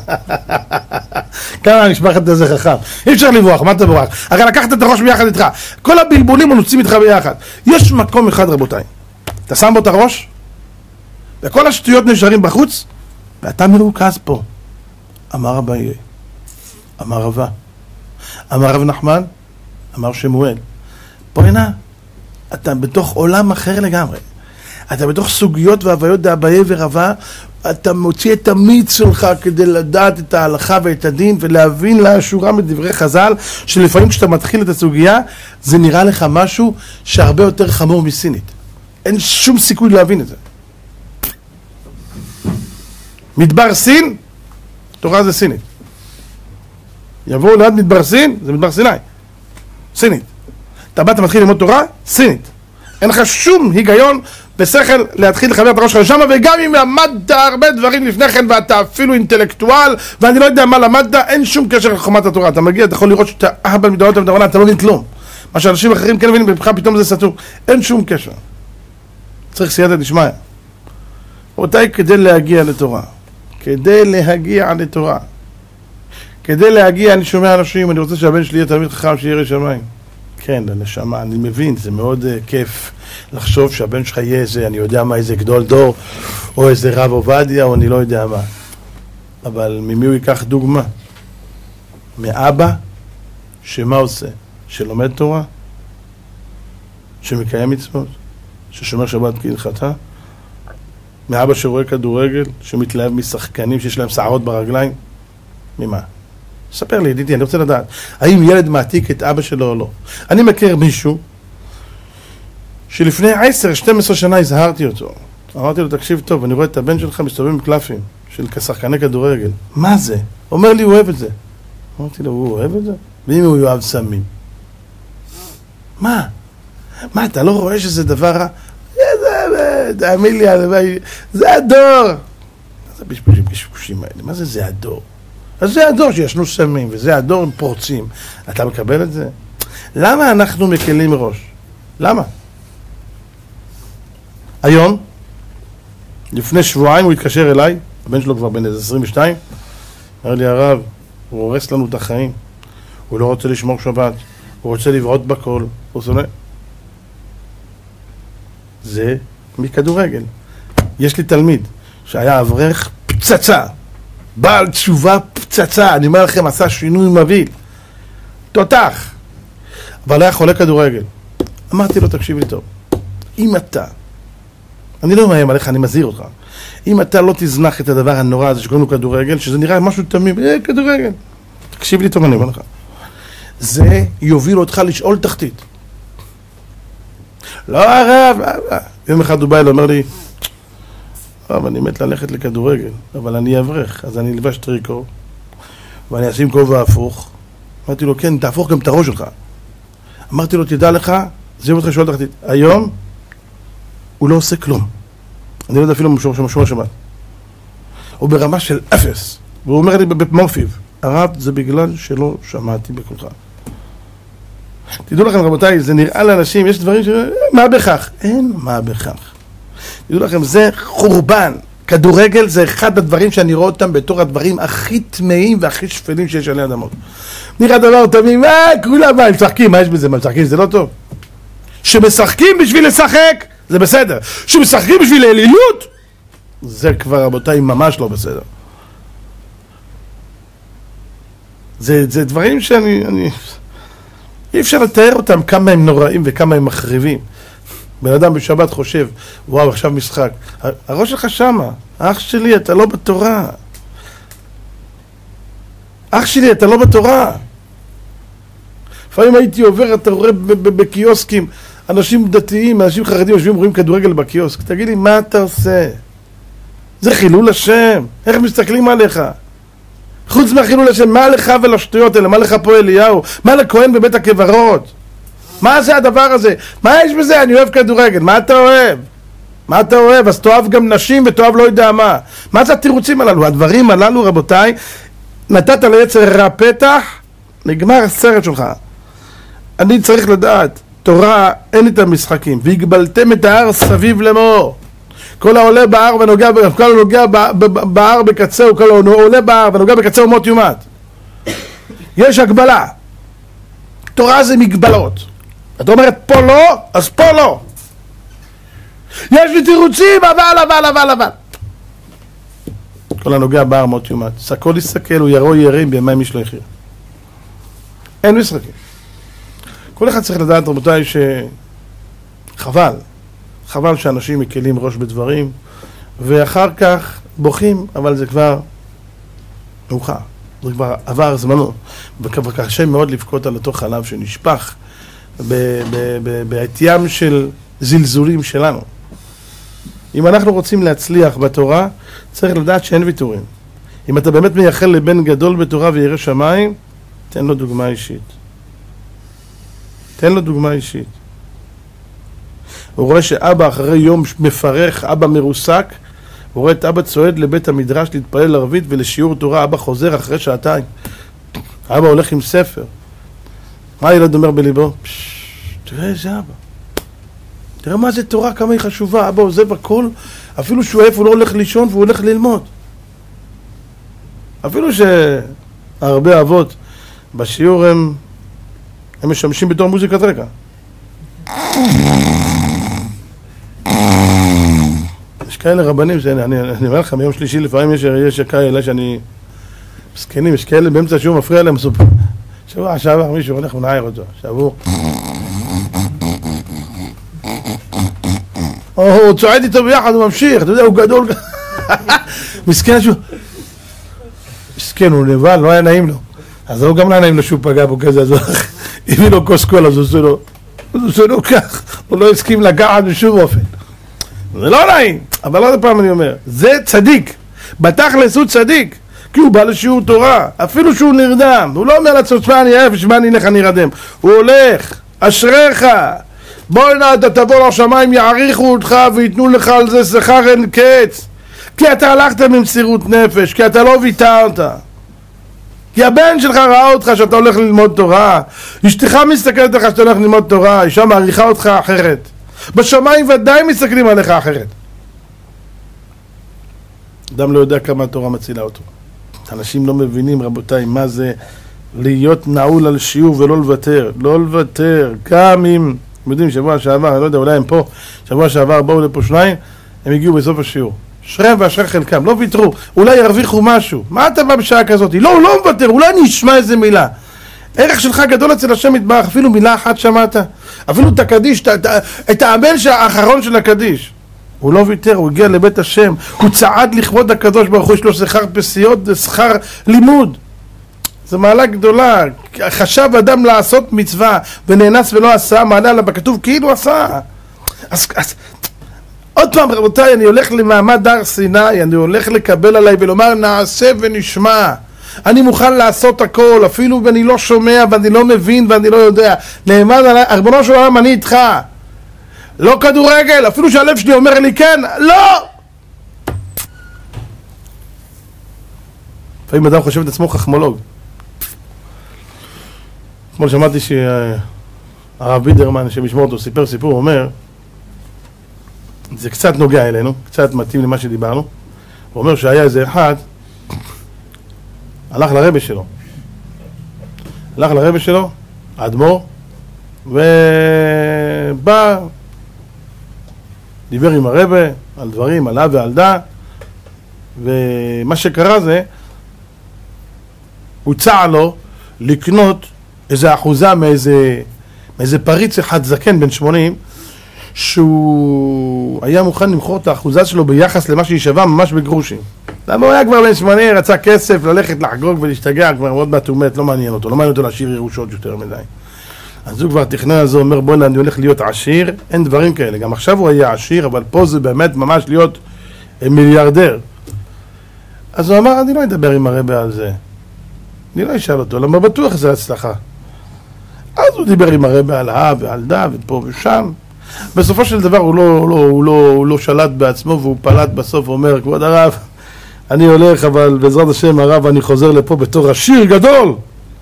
כמה משפחת הזה חכם. אי אפשר לברוח, מה אתה בורח? הרי לקחת את הראש ביחד איתך. כל הבלבולים נוצאים איתך ביחד. יש מקום אחד, רבותיי. אתה שם בו את הראש, וכל השטויות נשארים בחוץ, ואתה מרוכז פה. אמר אביי, אמר רבה, אמר רב נחמן, אמר שמואל. בואי נא, אתה בתוך עולם אחר לגמרי. אתה בתוך סוגיות והוויות דאביי ורבה, אתה מוציא את המיץ שלך כדי לדעת את ההלכה ואת הדין ולהבין לאשורה מדברי חז"ל, שלפעמים כשאתה מתחיל את הסוגיה, זה נראה לך משהו שהרבה יותר חמור מסינית. אין שום סיכוי להבין את זה. מדבר סין, תורה זה סינית. יבואו ליד מדבר סין, זה מדבר סיני. סינית. אתה בא, אתה מתחיל ללמוד תורה, סינית. אין לך שום היגיון בשכל להתחיל לחבר את הראש שלך לשם, וגם אם למדת הרבה דברים לפני כן ואתה אפילו אינטלקטואל ואני לא יודע מה למדת, אין שום קשר לחוכמת התורה. אתה מגיע, אתה יכול לראות שאתה אהבל מדעות המדרונה, אתה לא מבין כלום. מה שאנשים אחרים כן מבינים, ובכלל פתאום זה סתור. אין שום קשר. צריך סייעתא דשמיא. רבותיי, כדי להגיע לתורה, כדי להגיע לתורה, כדי להגיע, אני שומע אנשים, אני רוצה שהבן שלי יהיה תלמיד חכם שירא שמיים. כן, לנשמה, אני מבין, זה מאוד uh, כיף לחשוב שהבן שלך יהיה איזה, אני יודע מה, איזה גדול דור, או איזה רב עובדיה, או אני לא יודע מה. אבל ממי הוא ייקח דוגמה? מאבא, שמה עושה? שלומד תורה? שמקיים מצוות? ששומר שבת כהלכתה? מאבא שרואה כדורגל? שמתלהב משחקנים שיש להם שערות ברגליים? ממה? ספר לי, ידידי, אני רוצה לדעת, האם ילד מעתיק את אבא שלו או לא? אני מכיר מישהו שלפני עשר שתים עשרה שנה הזהרתי אותו. אמרתי לו, תקשיב טוב, אני רואה את הבן שלך מסתובב עם קלפים של שחקני כדורגל. מה זה? אומר לי, הוא אוהב את זה. אמרתי לו, הוא אוהב את זה? ואם הוא יאהב סמים? מה? מה, אתה לא רואה שזה דבר רע? תאמין לי, זה הדור. מה זה בשפושים בשפושים האלה? מה זה זה הדור? אז זה הדור שישנו סמים, וזה הדור עם פורצים. אתה מקבל את זה? למה אנחנו מקלים ראש? למה? היום, לפני שבועיים הוא התקשר אליי, הבן שלו כבר בן איזה עשרים ושתיים, אמר לי, הרב, הוא הורס לנו את החיים, הוא לא רוצה לשמור שבת, הוא רוצה לבעוט בכל, הוא שונא. זה מכדורגל. יש לי תלמיד שהיה אברך פצצה, בעל תשובה פצצה, אני אומר לכם, עשה שינוי מביא, תותח, אבל היה חולה כדורגל. אמרתי לו, תקשיב לי טוב, אם אתה, אני לא מאיים עליך, אני מזהיר אותך, אם אתה לא תזנח את הדבר הנורא הזה שקוראים לו כדורגל, שזה נראה משהו תמים, אה, כדורגל, תקשיב לי טוב, אני אומר לך, זה יוביל אותך לשאול תחתית. לא הרב, יום אחד הוא בא אליי, אומר לי, אבל אני מת ללכת לכדורגל, אבל אני אברך, אז אני אלבש טריקו, ואני אשים כובע הפוך. אמרתי לו, כן, תהפוך גם את הראש שלך. אמרתי לו, תדע לך, זה יום אותך שואל תחתית. היום, הוא לא עושה כלום. אני לא יודע אפילו משמוע שבת. הוא ברמה של אפס. והוא אומר לי במופיו, הרב, זה בגלל שלא שמעתי בקולך. תדעו לכם, רבותיי, זה נראה לאנשים, יש דברים ש... מה בכך? אין מה בכך. תדעו לכם, זה חורבן. כדורגל זה אחד הדברים שאני רואה אותם בתור הדברים הכי טמאים והכי שפלים שיש עלי אדמות. נראה דבר תמים, מה, כולם, מה, משחקים, מה יש בזה? מה, משחקים, זה לא טוב. שמשחקים בשביל לשחק, זה בסדר. שמשחקים בשביל אלילות, זה כבר, רבותיי, ממש לא בסדר. זה, זה דברים שאני, אני... אי אפשר לתאר אותם כמה הם נוראים וכמה הם מחריבים. בן אדם בשבת חושב, וואו, עכשיו משחק. הראש שלך שמה, אח שלי, אתה לא בתורה. אח שלי, אתה לא בתורה. לפעמים הייתי עובר, אתה רואה בקיוסקים, אנשים דתיים, אנשים חרדים יושבים, רואים כדורגל בקיוסק. תגיד לי, מה אתה עושה? זה חילול השם. איך מסתכלים עליך? חוץ מהחילול השם, מה לך ולשטויות האלה? מה לך פה אליהו? מה לכהן בבית הקברות? מה זה הדבר הזה? מה יש בזה? אני אוהב כדורגל. מה אתה אוהב? מה אתה אוהב? אז תאהב גם נשים ותאהב לא יודע מה. מה זה התירוצים הללו? הדברים הללו, רבותיי, נתת ליצר רע פתח, נגמר הסרט שלך. אני צריך לדעת, תורה אין את המשחקים, והגבלתם את ההר סביב לאמור. כל העולה בהר ונוגע, כל הנוגע בהר בקצהו, כל העולה בהר ונוגע בקצהו מות יומת. יש הגבלה. תורה זה מגבלות. את אומרת פה לא, אז פה לא. יש לי תירוצים, אבל, אבל, אבל, אבל. כל הנוגע בהר מות יומת. סקול יסתכל, הוא ירו ירים בימי משלו יחיה. אין משחקים. כל אחד צריך לדעת, רבותיי, שחבל. חבל שאנשים מקלים ראש בדברים, ואחר כך בוכים, אבל זה כבר מאוחר. זה כבר עבר זמנו. וכבר קשה מאוד לבכות על אותו חלב שנשפך בעטיים של זלזולים שלנו. אם אנחנו רוצים להצליח בתורה, צריך לדעת שאין ויתורים. אם אתה באמת מייחל לבן גדול בתורה וירא שמיים, תן לו דוגמה אישית. תן לו דוגמה אישית. הוא רואה שאבא אחרי יום מפרך, אבא מרוסק, הוא רואה את אבא צועד לבית המדרש להתפלל ערבית ולשיעור תורה, אבא חוזר אחרי שעתיים. אבא הולך עם ספר. מה הילד אומר בליבו? תראה איזה אבא. תראה מה זה תורה, כמה היא חשובה. אבא עוזב הכל, אפילו שהוא עייף הוא לא הולך לישון והוא הולך ללמוד. אפילו שהרבה אבות בשיעור הם, הם משמשים בתור מוזיקת רקע. יש כאלה רבנים, שאני, אני, אני אומר לך, מיום שלישי לפעמים יש, יש כאלה שאני... מסכנים, יש כאלה באמצע שהוא מפריע להם סופר. שבוע שעבר מישהו הולך ונער אותו, שבוע. הוא צועד איתו ביחד, הוא ממשיך, אתה יודע, הוא גדול. מסכן שהוא... מסכן, הוא נבל, לא היה נעים לו. אז הוא גם לא היה נעים לו שהוא פגע בו כזה, אז הוא הביא לו כוס קולה, אז הוא עושה לו... אז הוא עושה לו כך, הוא לא הסכים לקחת בשום אופן. זה לא נעים, אבל עוד פעם אני אומר, זה צדיק. בתכלס הוא צדיק. כי הוא בא לשיעור תורה, אפילו שהוא נרדם, הוא לא אומר לעצמו, שמע אני עייף, שמע אני אלך אני ארדם, הוא הולך, אשריך, בואי נא אתה תבוא לשמיים, יעריכו אותך ויתנו לך על זה שכר אין קץ, כי אתה הלכת במסירות נפש, כי אתה לא ויתרת, כי הבן שלך ראה אותך שאתה הולך ללמוד תורה, אשתך מסתכלת לך שאתה הולך ללמוד תורה, אישה מעריכה אותך אחרת, בשמיים ודאי מסתכלים עליך אחרת. אדם לא יודע כמה התורה מצילה אותו. אנשים לא מבינים, רבותיי, מה זה להיות נעול על שיעור ולא לוותר. לא לוותר. גם אם, אתם יודעים, שבוע שעבר, אני לא יודע, אולי הם פה, שבוע שעבר באו לפה שניים, הם הגיעו בסוף השיעור. שרם ואשר חלקם, לא ויתרו. אולי ירוויחו משהו. מה אתה בא בשעה כזאת? לא, הוא לא מוותר, אולי נשמע איזה מילה. ערך שלך גדול אצל השם יתברך, אפילו מילה אחת שמעת. אפילו את הקדיש, את האמן האחרון של הקדיש. הוא לא ויתר, הוא הגיע לבית השם, הוא צעד לכבוד הקדוש ברוך הוא, יש לו שכר פסיעות, זה שכר לימוד. זו מעלה גדולה. חשב אדם לעשות מצווה ונאנס ולא עשה, מעלה עליו בכתוב כאילו עשה. אז, אז עוד פעם רבותיי, אני הולך למעמד הר סיני, אני הולך לקבל עליי ולומר נעשה ונשמע. אני מוכן לעשות הכל, אפילו ואני לא שומע ואני לא מבין ואני לא יודע. נאמר עליי, ריבונו של עולם, אני איתך. לא כדורגל, אפילו שהלב שלי אומר לי כן, לא! לפעמים אדם חושב את עצמו חכמולוג. אתמול שמעתי שהרב בידרמן, שמשמור אותו, סיפר סיפור, הוא אומר, זה קצת נוגע אלינו, קצת מתאים למה שדיברנו. הוא אומר שהיה איזה אחד, הלך לרבא שלו. הלך לרבא שלו, האדמו"ר, ובא... דיבר עם הרבא על דברים, על אב ועל דה, ומה שקרה זה, הוצע לו לקנות איזה אחוזה מאיזה, מאיזה פריץ אחד זקן בן שמונים, שהוא היה מוכן למכור את האחוזה שלו ביחס למה שהיא שווה ממש בגרושים. למה הוא היה כבר בן שמונים, רצה כסף ללכת לחגוג ולהשתגע, כבר מאוד מעט הוא מת, לא מעניין אותו, לא מעניין אותו להשאיר ירושות יותר מדי. אז הוא כבר תכנן הזה, אומר בוא אני הולך להיות עשיר, אין דברים כאלה, גם עכשיו הוא היה עשיר, אבל פה זה באמת ממש להיות מיליארדר. אז הוא אמר, אני לא אדבר עם הרבא על זה, אני לא אשאל אותו, למה בטוח זה הצלחה. אז הוא דיבר עם הרבא על האב ועל דה ופה ושם, בסופו של דבר הוא לא, לא, הוא לא, הוא לא שלט בעצמו והוא פלט בסוף, הוא אומר, כבוד הרב, אני הולך, אבל בעזרת השם הרב אני חוזר לפה בתור עשיר גדול.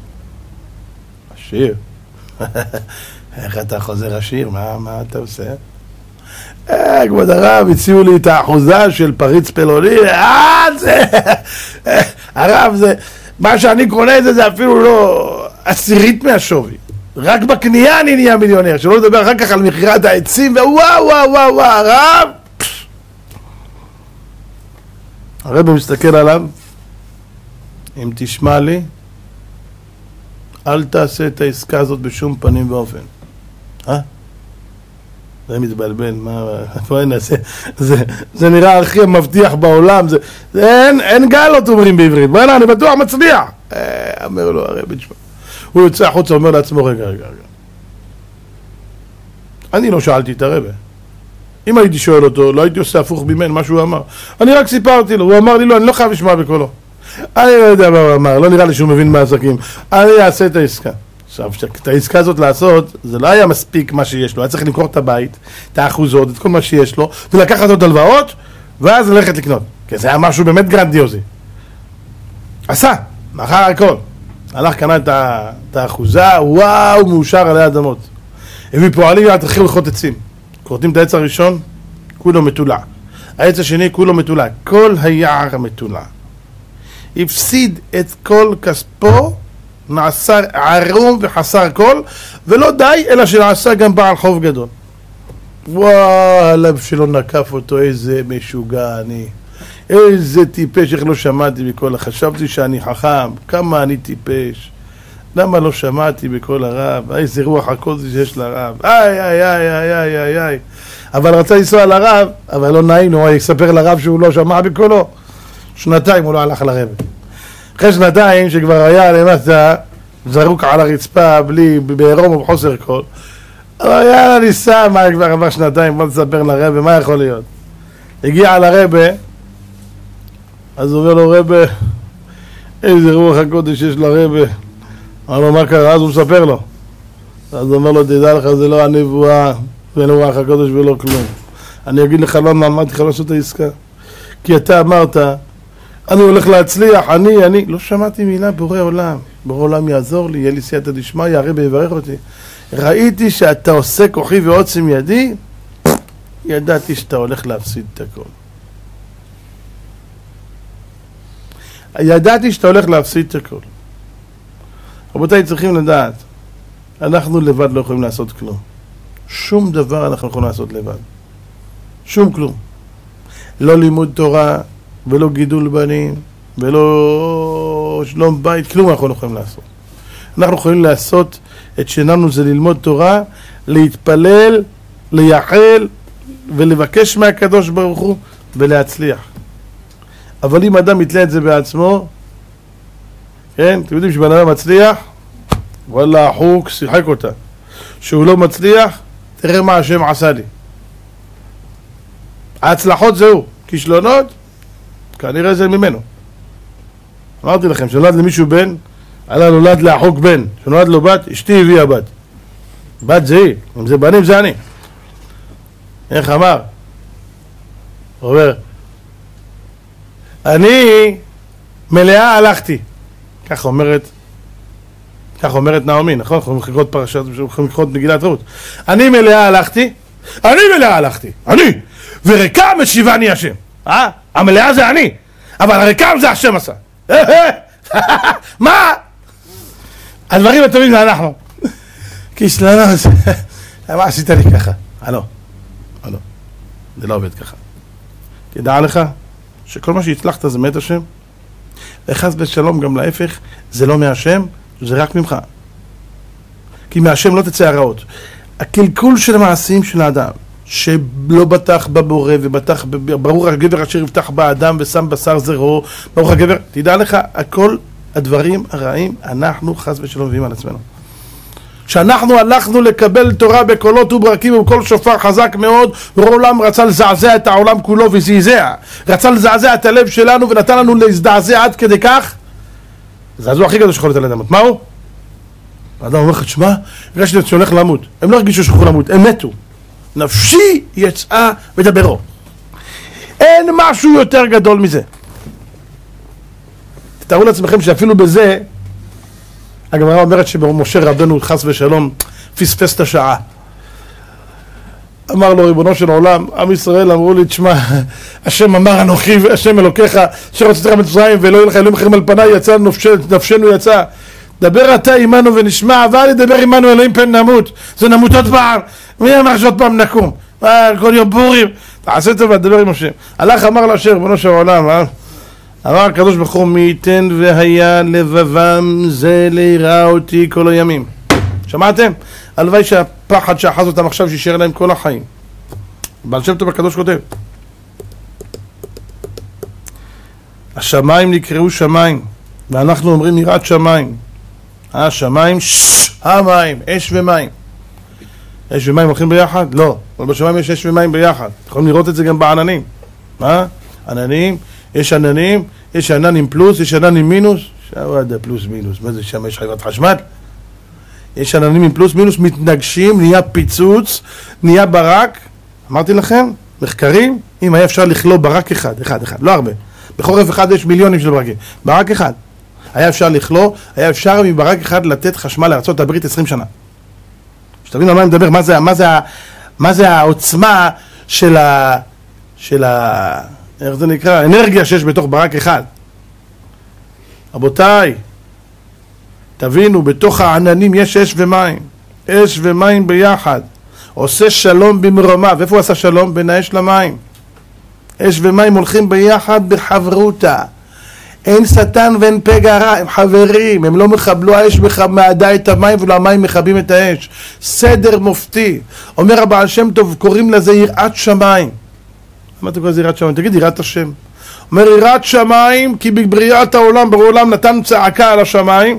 עשיר? איך אתה חוזר עשיר? מה, מה אתה עושה? אה, כבוד הרב, הציעו לי את האחוזה של פריץ פלוני, אה, זה, הרב, זה, מה שאני קונה את זה, זה אפילו לא עשירית מהשווי. רק בקנייה אני נהיה מיליונר, שלא לדבר אחר כך על מחירת העצים, ווואו, וואו, וואו, וואו, הרב. הרב מסתכל עליו, אם תשמע לי, אל תעשה את העסקה הזאת בשום פנים ואופן. אה? זה מתבלבל, מה, מה נעשה? זה, זה נראה הכי מבטיח בעולם, זה, זה אין, אין גלות אומרים בעברית, בואי אני בטוח מצליח. אה, אומר לו הרב, תשמע. הוא יוצא החוצה, אומר לעצמו, רגע, רגע, רגע. אני לא שאלתי את הרב. אם הייתי שואל אותו, לא הייתי עושה הפוך ממנו, מה שהוא אמר. אני רק סיפרתי לו, הוא אמר לי, לא, אני לא חייב לשמוע בקולו. אני לא יודע מה הוא אמר, לא נראה לי שהוא מבין מהעסקים. אני אעשה את העסקה. עכשיו, את העסקה הזאת לעשות, זה לא היה מספיק מה שיש לו, היה צריך למכור את הבית, את האחוזות, את כל מה שיש לו, ולקחת עוד הלוואות, ואז ללכת לקנות. כי זה היה משהו באמת גרנדיוזי. עשה, מאחר הכל. הלך, קנה את האחוזה, וואו, מאושר עלי אדמות. הם פועלים, תתחילו ללכות עצים. קורטים את העץ הראשון, כולו מטולע. העץ השני, כולו מטולע. כל היער מטולע. הפסיד את כל כספו נעשה ערום וחסר כל, ולא די, אלא שנעשה גם בעל חוב גדול. וואו, הלב שלו נקף אותו, איזה משוגע אני. איזה טיפש, איך לא שמעתי בכל, חשבתי שאני חכם, כמה אני טיפש. למה לא שמעתי בכל הרב? איזה רוח הקודש שיש לרב. איי, איי, איי, איי, איי, איי, איי. אבל רצה לנסוע לרב, אבל לא נעים, הוא יספר לרב שהוא לא שמע בקולו. שנתיים הוא לא הלך לרב. אחרי שנתיים שכבר היה למטה, זרוק על הרצפה, בלי, בעירום ובחוסר קול. אבל יאללה ניסה, מה כבר עבר שנתיים, בוא נספר לרב, מה יכול להיות? הגיע לרב, אז הוא אומר לו, רב, איזה רוח הקודש יש לרב. אמר לו, מה קרה? אז הוא מספר לו. אז הוא אומר לו, תדע לך, זה לא הנבואה, ולא רוח הקודש ולא כלום. אני אגיד לך למה אמרתי לך לעשות את העסקה. כי אתה אמרת, אני הולך להצליח, אני, אני, לא שמעתי מילה בורא עולם. בורא עולם יעזור לי, יהיה לי סייעתא דשמיא, הרבי יברך אותי. ראיתי שאתה עושה כוחי ועוצם ידי, ידעתי שאתה הולך להפסיד את הכל. ידעתי שאתה הולך להפסיד את הכל. רבותיי, צריכים לדעת, אנחנו לבד לא יכולים לעשות כלום. שום דבר אנחנו יכולים לעשות לבד. שום כלום. לא לימוד תורה, ולא גידול בנים, ולא שלום בית, כלום אנחנו לא יכולים לעשות. אנחנו יכולים לעשות את שלנו, זה ללמוד תורה, להתפלל, לייחל, ולבקש מהקדוש ברוך הוא, ולהצליח. אבל אם אדם יתלה את זה בעצמו, כן, אתם יודעים שבן אדם מצליח, וואלה, החוק שיחק אותה. שהוא לא מצליח, תראה מה השם עשה לי. ההצלחות זהו, כישלונות, כנראה זה ממנו. אמרתי לכם, שנולד למישהו בן, עלה נולד להחוק בן, שנולד לו בת, אשתי הביאה בת. בת זה היא, אם זה בנים זה אני. איך אמר? הוא אומר, אני מלאה הלכתי. כך אומרת, כך אומרת נעמי, נכון? אנחנו יכולים לקרוא פרשת, יכולים לקרוא מגילת רות. אני מלאה הלכתי, אני מלאה הלכתי, אני, וריקם משיבני השם. אה? המלאה זה אני, אבל הריקם זה השם עשה. מה? הדברים הטובים זה אנחנו. כישלונות, מה עשית לי ככה? הלו, הלו, זה לא עובד ככה. תדע לך שכל מה שהצלחת זה מת השם, וחס ושלום גם להפך, זה לא מהשם, זה רק ממך. כי מהשם לא תצא הרעות. הקלקול של המעשים של האדם, שלא בטח בבורא ובטח, ברור הגבר אשר יבטח באדם ושם בשר זרעו, ברור הגבר, תדע לך, הכל הדברים הרעים, אנחנו חס ושלום מביאים על עצמנו. כשאנחנו הלכנו לקבל תורה בקולות וברקים ובקול שופר חזק מאוד, העולם רצה לזעזע את העולם כולו וזעזע. רצה לזעזע את הלב שלנו ונתן לנו להזדעזע עד כדי כך. זעזוע הכי גדול שיכול להיות על אדמות. מהו? האדם אומר לך, תשמע, הרגשתי שאתה הולך למות. הם לא הרגישו שהולכו למות, הם מתו. נפשי יצאה ודברו. אין משהו יותר גדול מזה. תתארו לעצמכם שאפילו בזה, הגמרא אומרת שמשה רבנו חס ושלום פספס את השעה. אמר לו, ריבונו של עולם, עם ישראל אמרו לי, תשמע, השם אמר אנוכי, השם אלוקיך, שרוצתך מצרים ולא יהיה לך אלוהים אחרים על פניי, יצא נפשנו יצא. דבר אתה עמנו ונשמע, אבל ידבר עמנו אלוהים פן נמות. זה נמות עוד פעם. מי אמר שעוד פעם נקום? כל יום בורים. תעשה טובה, דבר עם השם. הלך אמר לאשר, ריבונו של עולם, אה? אמר הקדוש ברוך הוא, מי ייתן והיה לבבם זה ליראה אותי כל הימים. שמעתם? הלוואי שהפחד שאחז אותם עכשיו שישאר להם כל החיים. בעל שם טוב הקדוש כותב, השמיים נקראו שמיים, ואנחנו אומרים יראת שמיים. השמיים, המים, אש ומים. אש ומים הולכים ביחד? לא. אבל בשמיים יש אש ומים ביחד. יכולים לראות את זה גם בעננים. מה? עננים, יש עננים, יש ענן עם פלוס, יש ענן עם מינוס. שעווד פלוס מינוס, מה זה שם? יש חברת חשמל? יש עננים עם פלוס מינוס, מתנגשים, נהיה פיצוץ, נהיה ברק. אמרתי לכם, מחקרים, אם היה אפשר לכלוא ברק אחד, אחד, אחד, לא הרבה. בחורף אחד יש מיליונים של ברקים. ברק אחד. היה אפשר לכלוא, היה אפשר מברק אחד לתת חשמל לארצות הברית עשרים שנה. שתבין על מה אני מדבר, מה זה, מה זה, מה זה העוצמה של ה... של ה... איך זה נקרא? אנרגיה שיש בתוך ברק אחד. רבותיי, תבינו, בתוך העננים יש אש ומים. אש ומים ביחד. עושה שלום במרומיו. איפה הוא עשה שלום? בין האש למים. אש ומים הולכים ביחד בחברותה. אין שטן ואין פגע רע, הם חברים, הם לא מחבלו, האש מעדה את המים ולא המים מחבים את האש. סדר מופתי. אומר הבעל שם טוב, קוראים לזה יראת שמיים. מה אתה קורא לזה יראת שמיים? תגיד, יראת השם. אומר יראת שמיים, כי בבריאת העולם, בעולם נתן צעקה על השמיים.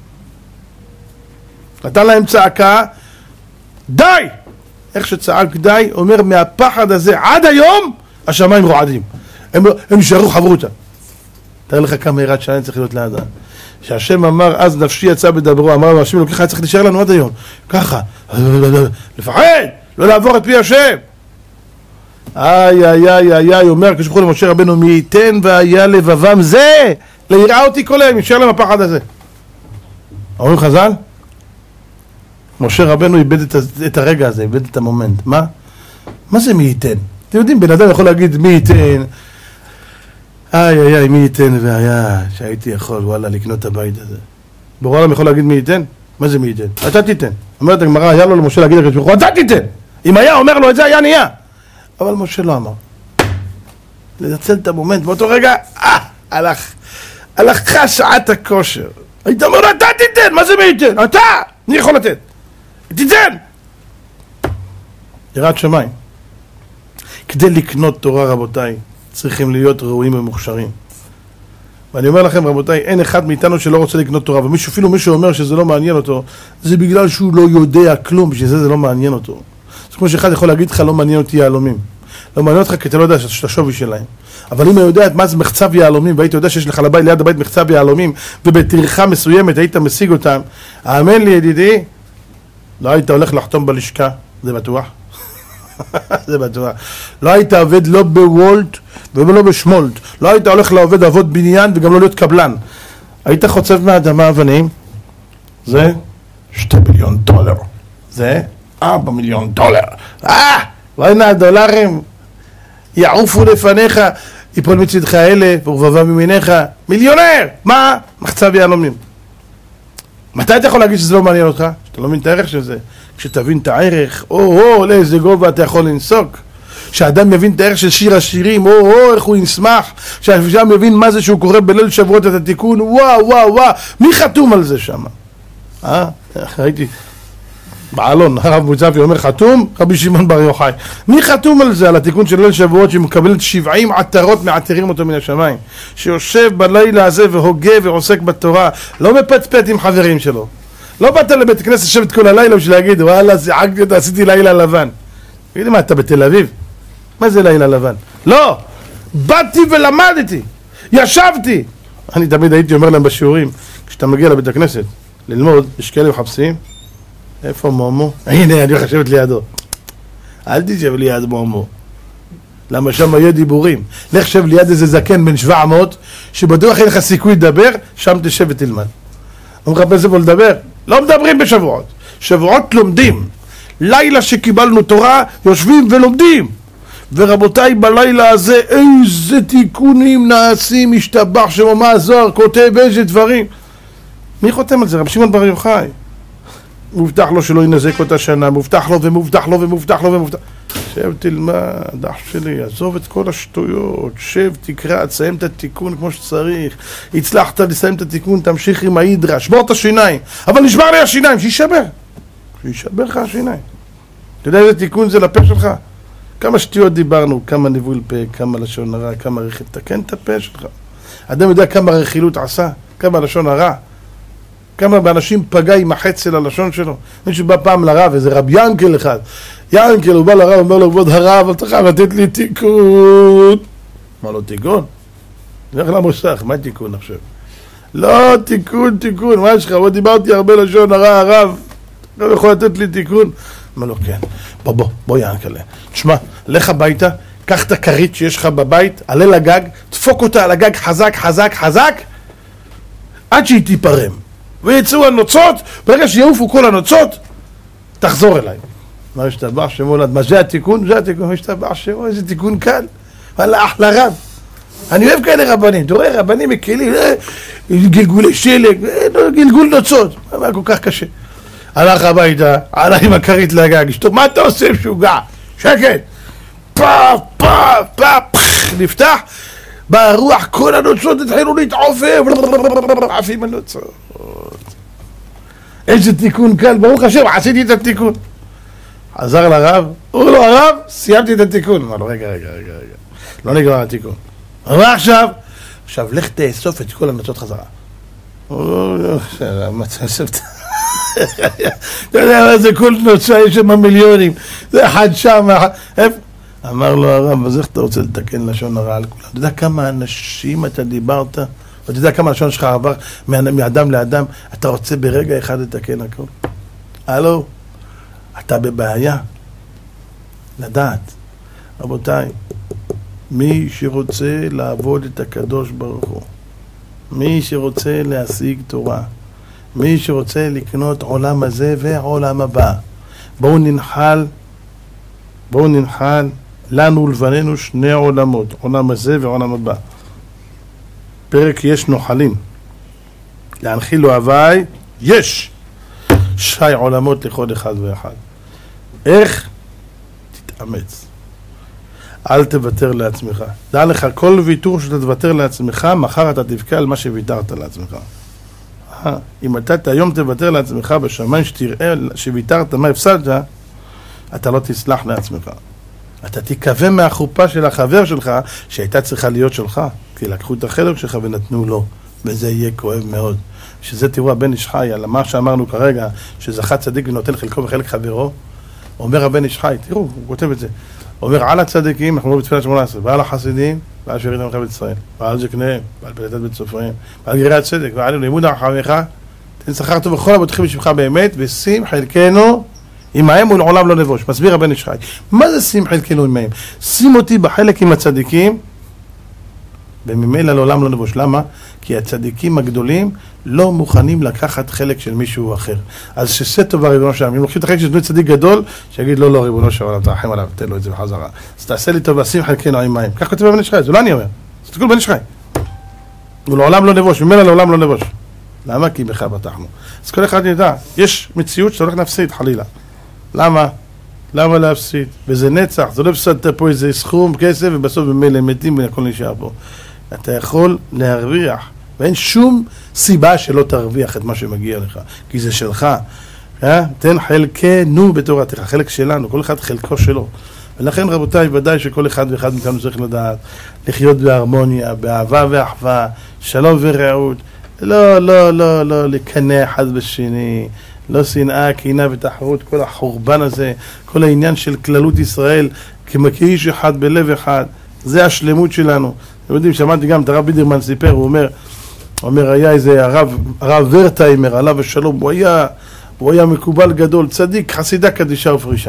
נתן להם צעקה, די! איך שצעק די, אומר מהפחד הזה עד היום, השמיים רועדים. הם, הם נשארו חברותה. תראה לך כמה יראת שמיים צריך להיות לאדם. שהשם אמר, אז נפשי יצא בדברו, אמר השם אלוקיך היה צריך להישאר לנו עד היום. ככה, לפחד, לא לעבור את פי השם. איי איי איי איי איי, אומר כשבחו למשה רבנו, מי ייתן והיה לבבם זה, ליראה אותי כל היום, יישאר להם הפחד הזה. אומרים חז"ל? משה רבנו איבד את, את הרגע הזה, איבד את המומנט. מה? מה זה מי ייתן? אתם יודעים, בן אדם יכול להגיד מי ייתן, איי איי איי, מי ייתן והיה שהייתי יכול, וואלה, לקנות את הבית הזה. ברור העולם יכול להגיד מי ייתן? מה זה מי ייתן? אתה תיתן. אומרת הגמרא, היה לו למשה להגיד לקדוש ברוך הוא, אתה תיתן! אם היה אומר לו את זה, היה נהיה. אבל משה לא אמר. לנצל את המומנט, באותו רגע, אה, הלך. הלכה שעת הכושר. היית אומר, אתה תיתן! מה זה מי ייתן? אתה! אני יכול לתת. תיתן! יראת שמיים. כדי לקנות תורה, רבותיי, צריכים להיות ראויים ומוכשרים. ואני אומר לכם, רבותיי, אין אחד מאיתנו שלא רוצה לקנות תורה, ומישהו, אפילו מישהו אומר שזה לא מעניין אותו, זה בגלל שהוא לא יודע כלום, בשביל זה זה לא מעניין אותו. זה כמו שאחד יכול להגיד לך, לא מעניין אותי יהלומים. לא מעניין אותך כי אתה לא יודע שאתה שווי שלהם. אבל אם אתה יודע מה זה מחצב יהלומים, והיית יודע שיש לך לבית, ליד הבית מחצב יהלומים, ובטרחה מסוימת היית משיג אותם, האמן לי ידידי, לא היית הולך לחתום בלשכה, זה בטוח. זה בטוח. לא היית עובד לא בוולט ולא בשמולט. לא היית הולך לעובד עבוד בניין וגם לא להיות קבלן. היית חוצב מהאדמה אבנים. זה שתי מיליון דולר. זה ארבע מיליון דולר. אה! והנה הדולרים יעופו לפניך, יפול מצדך אלף ורבבה ממיניך. מיליונר! מה? מחצב יהלומים. מתי אתה יכול להגיד שזה לא מעניין אותך? שאתה לא מבין את הערך של זה. כשתבין את הערך, או, או, לאיזה גובה אתה יכול לנסוק. כשאדם יבין את הערך של שיר השירים, או, או, איך הוא ישמח. כשאדם יבין מה זה שהוא קורא בליל שבועות את התיקון, וואו, וואו, וואו. מי חתום על זה שם? אה? ראיתי. בעלון, הרב מוצפי אומר חתום, רבי שמעון בר יוחאי. מי חתום על זה, על התיקון של ליל שבועות, שמקבל שבעים עטרות מעטרים אותו מן השמיים? שיושב בלילה הזה והוגה ועוסק בתורה, לא מפצפט עם חברים שלו. לא באת לבית כנסת לשבת כל הלילה בשביל להגיד, וואלה, זעקתי, עשיתי לילה לבן. תגידי מה, אתה בתל אביב? מה זה לילה לבן? לא! באתי ולמדתי! ישבתי! אני תמיד הייתי אומר להם בשיעורים, כשאתה מגיע לבית הכנסת ללמוד, יש כאלה מחפשים, איפה מומו? הנה, אני הולך לשבת לידו. אל תשב ליד מומו. למה שם יהיה דיבורים? לך שב ליד איזה זקן בן שבע מאות, שבטוח אין לך סיכוי לדבר, שם תשב ותלמד. הוא מחפש איפה לדבר. לא מדברים בשבועות. שבועות לומדים. לילה שקיבלנו תורה, יושבים ולומדים. ורבותיי, בלילה הזה, איזה תיקונים נעשים, משתבח שמו מה הזוהר, כותב איזה דברים. מי חותם על זה? רבי שמעון בר יוחאי. מובטח לו שלא ינזק אותה שנה, מובטח לו ומובטח לו ומובטח לו ומובטח. שב תלמד, אח שלי, עזוב את כל השטויות, שב תקרא, תסיים את התיקון כמו שצריך. הצלחת לסיים את התיקון, תמשיך עם ההידרה, שבור את השיניים. אבל נשבר לי השיניים, שישבר. שישבר לך השיניים. אתה יודע איזה תיקון זה לפה שלך? כמה שטויות דיברנו, כמה ניבול פה, כמה לשון הרע, כמה רכילות, תקן את הפה שלך. אדם יודע כמה רכילות עשה, כמה לשון הרע. כמה באנשים פגע עם החץ של הלשון שלו. מישהו בא פעם לרב, איזה רב ינקל אחד. ינקל, הוא בא לרב, אומר לו, כבוד הרב, אתה חייב לתת לי תיקון. מה לא תיקון? נלך למוסך, מה תיקון עכשיו? לא, תיקון, תיקון, מה יש לך? בוא דיברתי הרבה לשון הרע, הרב. אתה יכול לתת לי תיקון? אומר לו, כן. בוא, בוא, בוא ינקל. תשמע, לך הביתה, קח את הכרית שיש לך בבית, עלה לגג, דפוק אותה על הגג חזק, חזק, חזק, עד שהיא תיפרם. ויצאו הנוצות, ברגע שיעופו כל הנוצות, תחזור אליי. מה ישתבח שמו לד, מה זה התיקון? זה התיקון, מה ישתבח שמו, איזה תיקון קל. וואלה, אחלה רב. אני אוהב כאלה רבנים, אתה רואה רבנים מקלים, גלגולי שלג, גלגול נוצות, מה כל כך קשה. הלך הביתה, עלה עם הכרית לגג, אשתו, מה אתה עושה משוגע? שקט! פאפ, פאפ, פאפ, נפתח, ברוח כל הנוצות התחילו להתעופף, עפים הנוצות. איזה תיקון קל, ברוך השם, עשיתי את התיקון. חזר לרב, הוא לא הרב, סיימתי את התיקון. אמר לו, רגע, רגע, רגע, רגע, לא נגמר התיקון. אבל עכשיו, עכשיו, לך תאסוף את כל הנוצות חזרה. אתה יודע מה זה כל נוצה, יש שם מיליונים, זה אחד שם, אמר לו הרב, אז איך אתה רוצה לתקן לשון הרע על כולם? אתה יודע כמה אנשים אתה דיברת? ואתה יודע כמה לשון שלך עבר מאדם לאדם? אתה רוצה ברגע אחד לתקן הכל? הלו, אתה בבעיה. לדעת. רבותיי, מי שרוצה לעבוד את הקדוש ברוך הוא, מי שרוצה להשיג תורה, מי שרוצה לקנות עולם הזה ועולם הבא, בואו ננחל, בואו ננחל לנו ולבנינו שני עולמות, עולם הזה ועולם הבא. פרק יש נוחלים. להנחיל לו הווי, יש שי עולמות לכל אחד ואחד. איך? תתאמץ. אל תוותר לעצמך. דע לך, כל ויתור שאתה תוותר לעצמך, מחר אתה תבכה על מה שוויתרת לעצמך. אם אתה היום תוותר לעצמך בשמיים שתראה שוויתרת מה הפסדת, אתה לא תסלח לעצמך. אתה תקווה מהחופה של החבר שלך שהייתה צריכה להיות שלך, כי לקחו את החלק שלך ונתנו לו, וזה יהיה כואב מאוד. שזה תראו הבן איש חי, על מה שאמרנו כרגע, שזכה צדיק ונותן חלקו וחלק חברו, אומר הבן איש חי, תראו, הוא כותב את זה, אומר על הצדיקים, אנחנו לא בתפילת שמונה עשרה, ועל החסידים, ועל שארית עמך בית ישראל, ועל זקניהם, ועל פלטת בית סופריהם, ועל גרי הצדק, ועל לימוד אחריך, תן שכר טוב וכל הבוטחים בשמך באמת, ושים חלקנו עמהם ולעולם לא נבוש. מסביר הבן איש חי, מה זה שים חלקנו עמהם? שים אותי בחלק עם הצדיקים, וממילא לעולם לא נבוש. למה? כי הצדיקים הגדולים לא מוכנים לקחת חלק של מישהו אחר. אז ששא טובה ריבונו של עולם. אם לוקחים את החלק של צדיק גדול, שיגיד לא, לא, ריבונו של עולם, תרחם עליו, תן לו את זה בחזרה. אז תעשה לי טובה, שים חלקנו עמהם. כך כותב הבן איש חי, זה לא אני אומר. זה תקול בן איש חי. ולעולם לא נבוש, ממילא לעולם לא נבוש. למה? כי בך בטחנו. אז כל אחד ידע, יש מציאות שאתה הולך להפסיד, חלילה. למה? למה להפסיד? וזה נצח, זה לא הפסדת פה איזה סכום, כסף, ובסוף במילא מתים והכל נשאר פה. אתה יכול להרוויח, ואין שום סיבה שלא תרוויח את מה שמגיע לך, כי זה שלך. אה? תן חלקנו בתורתך, חלק שלנו, כל אחד חלקו שלו. ולכן רבותיי, ודאי שכל אחד ואחד מאיתנו צריך לדעת, לחיות בהרמוניה, באהבה ואחווה, שלום ורעות, לא, לא, לא, לא, לקנא אחד בשני, לא שנאה, קנאה ותחרות, כל החורבן הזה, כל העניין של כללות ישראל, כאיש אחד בלב אחד, זה השלמות שלנו. אתם יודעים, שמעתי גם את הרב בידרמן סיפר, הוא אומר, הוא אומר, היה איזה הרב, הרב ורטיימר, עליו השלום, הוא היה, הוא היה מקובל גדול, צדיק, חסידה קדישה ופרישה.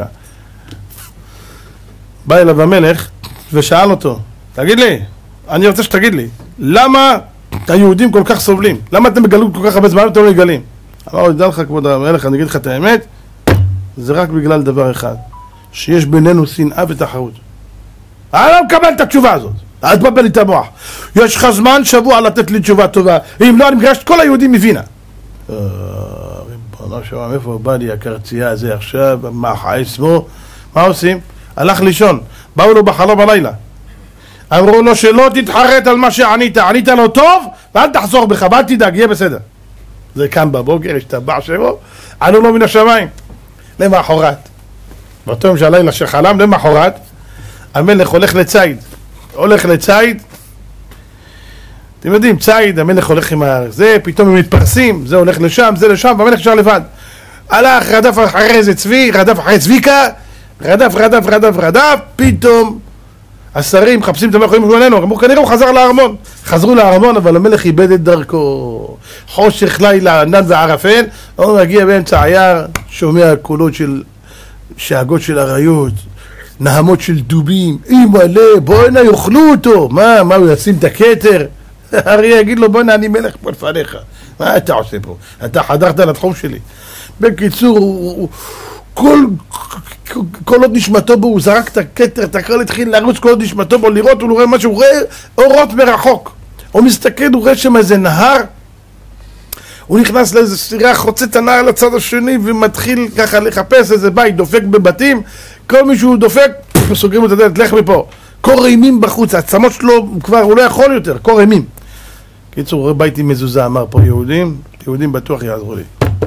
בא אליו המלך ושאל אותו, תגיד לי, אני רוצה שתגיד לי, למה היהודים כל כך סובלים? למה אתם מגלים כל כך הרבה זמן ואתם לא מגלים? אמר לו, ידע לך כבוד המלך, אני אגיד לך את האמת, זה רק בגלל דבר אחד, שיש בינינו שנאה ותחרות. אני לא מקבל את התשובה הזאת, אל תבלבל לי את המוח. יש לך זמן שבוע לתת לי תשובה טובה, אם לא אני מגרש את כל היהודים מבינה. ריבונו של עולם, איפה בא לי הקרצייה הזה עכשיו, מה חי שמו? מה עושים? הלך לישון, באו לו בחלום בלילה, אמרו לו שלא תתחרט על מה שענית, ענית לו טוב ואל תחזור בך, ואל תדאג, יהיה בסדר. זה קם בבוקר, השתבח שמו, ענו לו מן השמיים. למחרת, באותו יום שהלילה שחלם, למחרת, המלך הולך לצייד, הולך לצייד, אתם יודעים, צייד, המלך הולך עם זה, פתאום הם מתפרסים, זה הולך לשם, זה לשם, והמלך נשאר לבד. הלך, רדף אחרי איזה צבי, רדף אחרי צביקה, רדף, רדף, רדף, רדף, פתאום השרים מחפשים את המלך, אומרים לנו, אמרו, כנראה הוא חזר לארמון. חזרו לארמון, אבל המלך איבד את דרכו. חושך לילה, ענן וערפל, הוא מגיע באמצע היער, שומע קולות של שאגות של אריות, נהמות של דובים, אימא'לה, בוא הנה, יאכלו אותו. מה, מה, הוא ישים את הכתר? אריה יגיד לו, בוא הנה, אני מלך פה לפניך. מה אתה עושה פה? אתה חדרת לתחום שלי. בקיצור, הוא, הוא, כל, כל עוד נשמתו בו, הוא זרק את הכתר, את הכל התחיל להרוץ כל עוד נשמתו בו, לראות, הוא רואה משהו, הוא רואה אורות מרחוק. הוא מסתכל, הוא רואה שם איזה נהר, הוא נכנס לאיזה סירה, חוצה את הנהר לצד השני, ומתחיל ככה לחפש איזה בית, דופק בבתים, כל מישהו דופק, סוגרים לו את הדלת, לך מפה. קור אימים בחוץ, העצמות שלו כבר, הוא לא יכול יותר, קור אימים. קיצור, רואה בית עם מזוזה, אמר פה יהודים, יהודים בטוח יעזרו לי.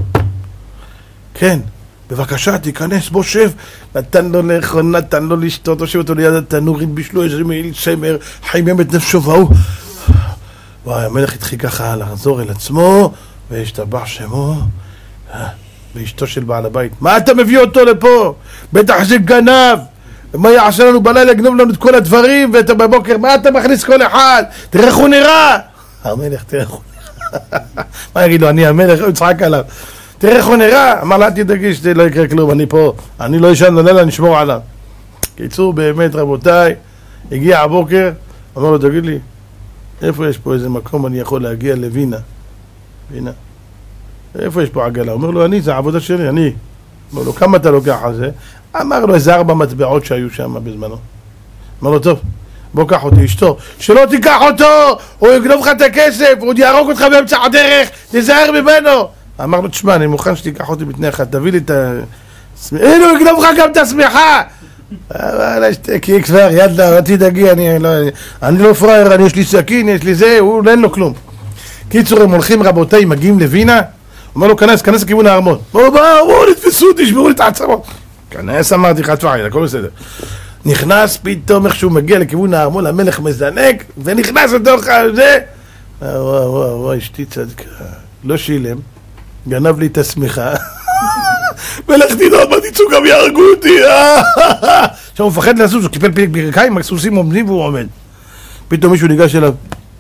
כן, בבקשה, תיכנס, בוא שב. נתן לו לאכול, נתן לו לשתות, הושיב אותו ליד התנורים, בישלו איזה מעיל שמר, חימם את נפשו, והוא... וואי, המלך התחיל ככה לחזור אל עצמו, והשתבח שמו, ואשתו של בעל הבית. מה אתה מביא אותו לפה? בטח זה גנב. מה יעשה לנו בלילה? גנוב לנו את כל הדברים, ואתה בבוקר, מה אתה מכניס כל אחד? תראה איך הוא נראה. המלך, תראה איך הוא נראה. מה יגיד לו, אני המלך, הוא יצחק עליו. תראה איך הוא נראה. אמר לה, תדאגי שזה לא יקרה כלום, אני פה. אני לא ישן ללילה, נשמור עליו. קיצור, באמת רבותיי, הגיע הבוקר, אמר לו, תגיד לי, איפה יש פה איזה מקום אני יכול להגיע לווינה? וינה. איפה יש פה עגלה? אומר לו, אני, זה העבודה שלי, אני. אמר לו, כמה אתה לוקח על זה? אמר לו, איזה ארבע מטבעות שהיו שם בזמנו. אמר לו, טוב, בוא קח אותי, אשתו. שלא תיקח אותו! הוא יגנוב לך את הכסף, הוא יהרוג אותך באמצע הדרך, תזהר ממנו! אמר לו, תשמע, אני מוכן שתיקח אותי בתנאי אחד, תביא לי את ה... הנה, הוא יגנוב לך גם את השמיכה! וואלה, שתקי כבר, ידלה, תדאגי, אני לא... אני לא פראייר, אני יש לי סכין, יש לי זה, הוא אין לו כלום. קיצור, הם הולכים רבותיי, מגיעים לווינה, אומר לו, כנס, כנס לכיוון הארמון. בואו, בואו, בואו, נתפסו, תשברו לי את העצמות. כנס, אמרתי, חטפיים, הכל בסדר. נכנס, פתאום איך שהוא מגיע לכיוון הארמון, המלך מזנק, ונכנס לתוך זה. וואו, וואו, וואו, אשתי צדקה. לא שילם, גנב לי את השמיכה. ולך תדעות, מה תצאו, גם יהרגו אותי. עכשיו הוא מפחד לסוס, הוא קיפל פיק ברכיים, הסוסים עומדים והוא עומד. פתאום מישהו ניגש אליו.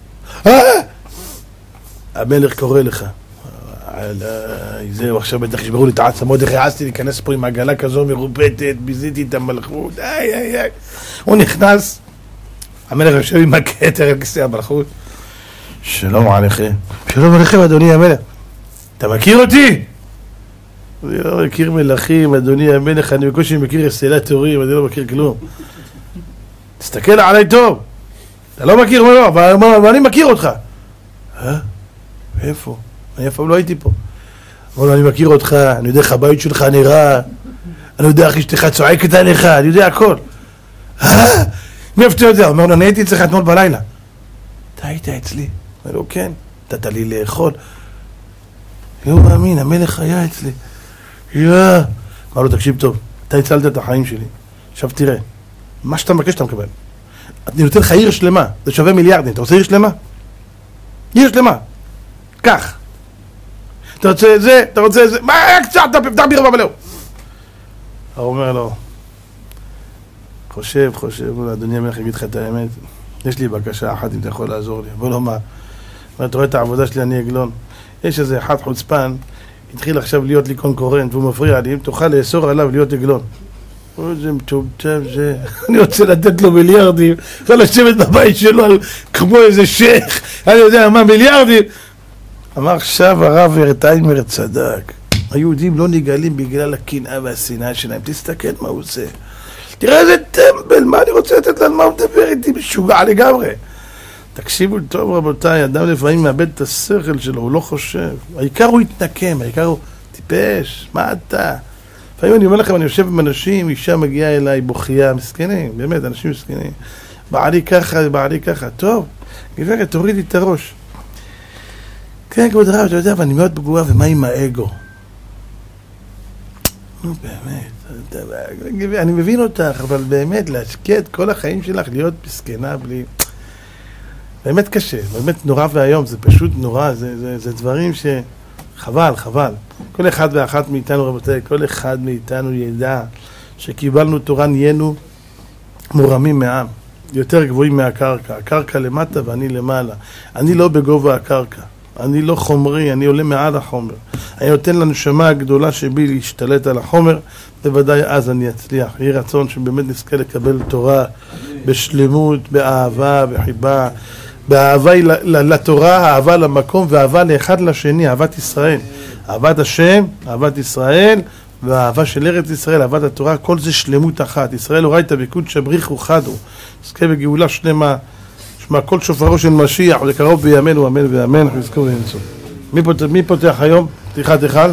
המלך קורא לך. זהו, עכשיו בטח שברו לי את העצמות, איך העזתי להיכנס פה עם עגלה כזו מרופטת, ביזיתי את המלכות, איי איי איי. הוא נכנס, המלך יושב עם הכתר על כיסא המלכות. שלום עליכם. שלום עליכם, אדוני המלך. אתה מכיר אותי? אני לא מכיר מלכים, אדוני המלך, אני בקושי מכיר הסלת הורים, אני לא מכיר כלום. תסתכל עליי טוב. אתה לא מכיר מה לא, אבל אני מכיר אותך. אה? איפה? אני אף פעם לא הייתי פה. אבל אני מכיר אותך, אני יודע איך הבית שלך נראה, אני יודע איך אשתך צועקת עליך, אני יודע הכל. אה? מי איפה אתה יודע? אומר לו, אני הייתי אצלך אתמול בלילה. אתה היית אצלי? אומר לו, כן. נתת לי לאכול. לא מאמין, המלך היה אצלי. יאה. אמר לו, תקשיב טוב, אתה הצלת את החיים שלי. עכשיו תראה, מה שאתה מבקש אתה מקבל. אני נותן לך עיר שלמה, זה שווה מיליארדים. אתה רוצה עיר שלמה? עיר שלמה. כך. אתה רוצה את זה, אתה רוצה את זה, מה קצת, תפתח בירה בלאו. הוא אומר לו, חושב, חושב, אדוני המלך יגיד לך את האמת, יש לי בקשה אחת אם אתה יכול לעזור לי. בוא לא מה, אתה רואה את העבודה שלי, אני אגלון. יש איזה אחד חוצפן, התחיל עכשיו להיות לי קונקורנט והוא מפריע לי, אם תוכל לאסור עליו להיות אגלון. זה מטומטם זה, אני רוצה לתת לו מיליארדים, יכול לשבת בבית שלו כמו איזה שייך, אני יודע מה, מיליארדים. אמר עכשיו הרב ורטיימר צדק, היהודים לא נגאלים בגלל הקנאה והשנאה שלהם, תסתכל מה הוא עושה. תראה איזה טמבל, מה אני רוצה לתת לנו, מה הוא מדבר איתי, משוגע לגמרי. תקשיבו טוב רבותיי, אדם לפעמים מאבד את השכל שלו, הוא לא חושב. העיקר הוא יתנקם, העיקר הוא טיפש, מה אתה? לפעמים אני אומר לכם, אני יושב עם אנשים, אישה מגיעה אליי בוכייה, מסכנים, באמת, אנשים מסכנים. בעלי ככה, בעלי ככה, טוב, גברת, תורידי את הראש. כן, כבוד הרב, אתה יודע, אבל אני מאוד פגועה, ומה עם האגו? נו, באמת, אני מבין אותך, אבל באמת, להשקיע את כל החיים שלך, להיות מסכנה בלי... באמת קשה, באמת נורא והיום, זה פשוט נורא, זה, זה, זה דברים שחבל, חבל. כל אחד ואחת מאיתנו, רבותיי, כל אחד מאיתנו ידע שקיבלנו תורה, נהיינו מורמים מהעם, יותר גבוהים מהקרקע. הקרקע למטה ואני למעלה. אני לא בגובה הקרקע, אני לא חומרי, אני עולה מעל החומר. אני נותן לנשמה הגדולה שבי להשתלט על החומר, בוודאי אז אני אצליח. יהי רצון שבאמת נזכה לקבל תורה בשלמות, באהבה, בחיבה, באהבה לתורה, אהבה למקום ואהבה לאחד לשני, אהבת ישראל. אהבת השם, אהבת ישראל, והאהבה של ארץ ישראל, אהבת התורה, כל זה שלמות אחת. ישראל הוראי את הביקוד שבריחו חדו, זכה בגאולה שלמה, שמע כל שופרו של משיח, וקרוב בימינו, אמן ואמן, אנחנו נזכור ונצור. מי פותח, מי פותח היום? פתיחת אחד.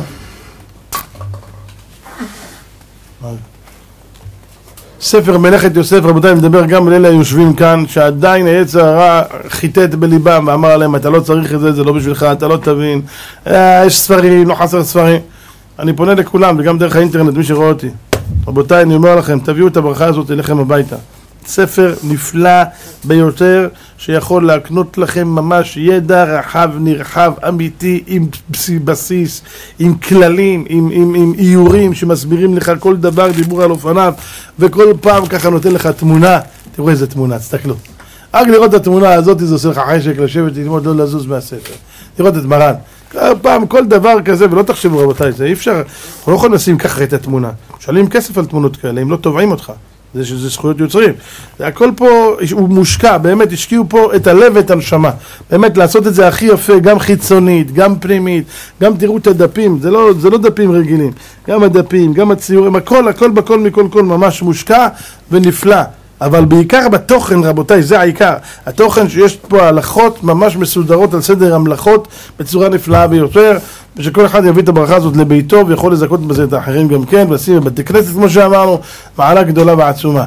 ספר מלאכת יוסף, רבותיי, אני מדבר גם לאלה היושבים כאן, שעדיין היצר הרע חיטט בליבם ואמר עליהם, אתה לא צריך את זה, זה לא בשבילך, אתה לא תבין, אה, יש ספרים, לא חסר ספרים. אני פונה לכולם, וגם דרך האינטרנט, מי שרואה אותי. רבותיי, אני אומר לכם, תביאו את הברכה הזאת אליכם הביתה. ספר נפלא ביותר, שיכול להקנות לכם ממש ידע רחב, נרחב, אמיתי, עם בסיס, עם כללים, עם, עם, עם איורים שמסבירים לך כל דבר, דיבור על אופניו, וכל פעם ככה נותן לך תמונה. תראו איזה תמונה, תסתכלו. רק לראות את התמונה הזאת, זה עושה לך חשק לשבת, ללמוד, לא לזוז מהספר. לראות את מרן. פעם כל דבר כזה, ולא תחשבו רבותיי, זה אי אפשר, אנחנו לא יכולים לשים ככה את התמונה. שואלים כסף על תמונות כאלה, אם לא תובעים אותך. זה שזה זכויות יוצרים. זה הכל פה, הוא מושקע, באמת השקיעו פה את הלב ואת הנשמה. באמת לעשות את זה הכי יפה, גם חיצונית, גם פנימית, גם תראו את הדפים, זה לא, זה לא דפים רגילים. גם הדפים, גם הציורים, הכל, הכל בכל מכל כל ממש מושקע ונפלא. אבל בעיקר בתוכן רבותיי, זה העיקר. התוכן שיש פה הלכות ממש מסודרות על סדר המלאכות בצורה נפלאה ביותר, ושכל אחד יביא את הברכה הזאת לביתו ויכול לזכות בזה את האחרים גם כן, ולשים בבתי כנסת כמו שאמרנו, מעלה גדולה ועצומה.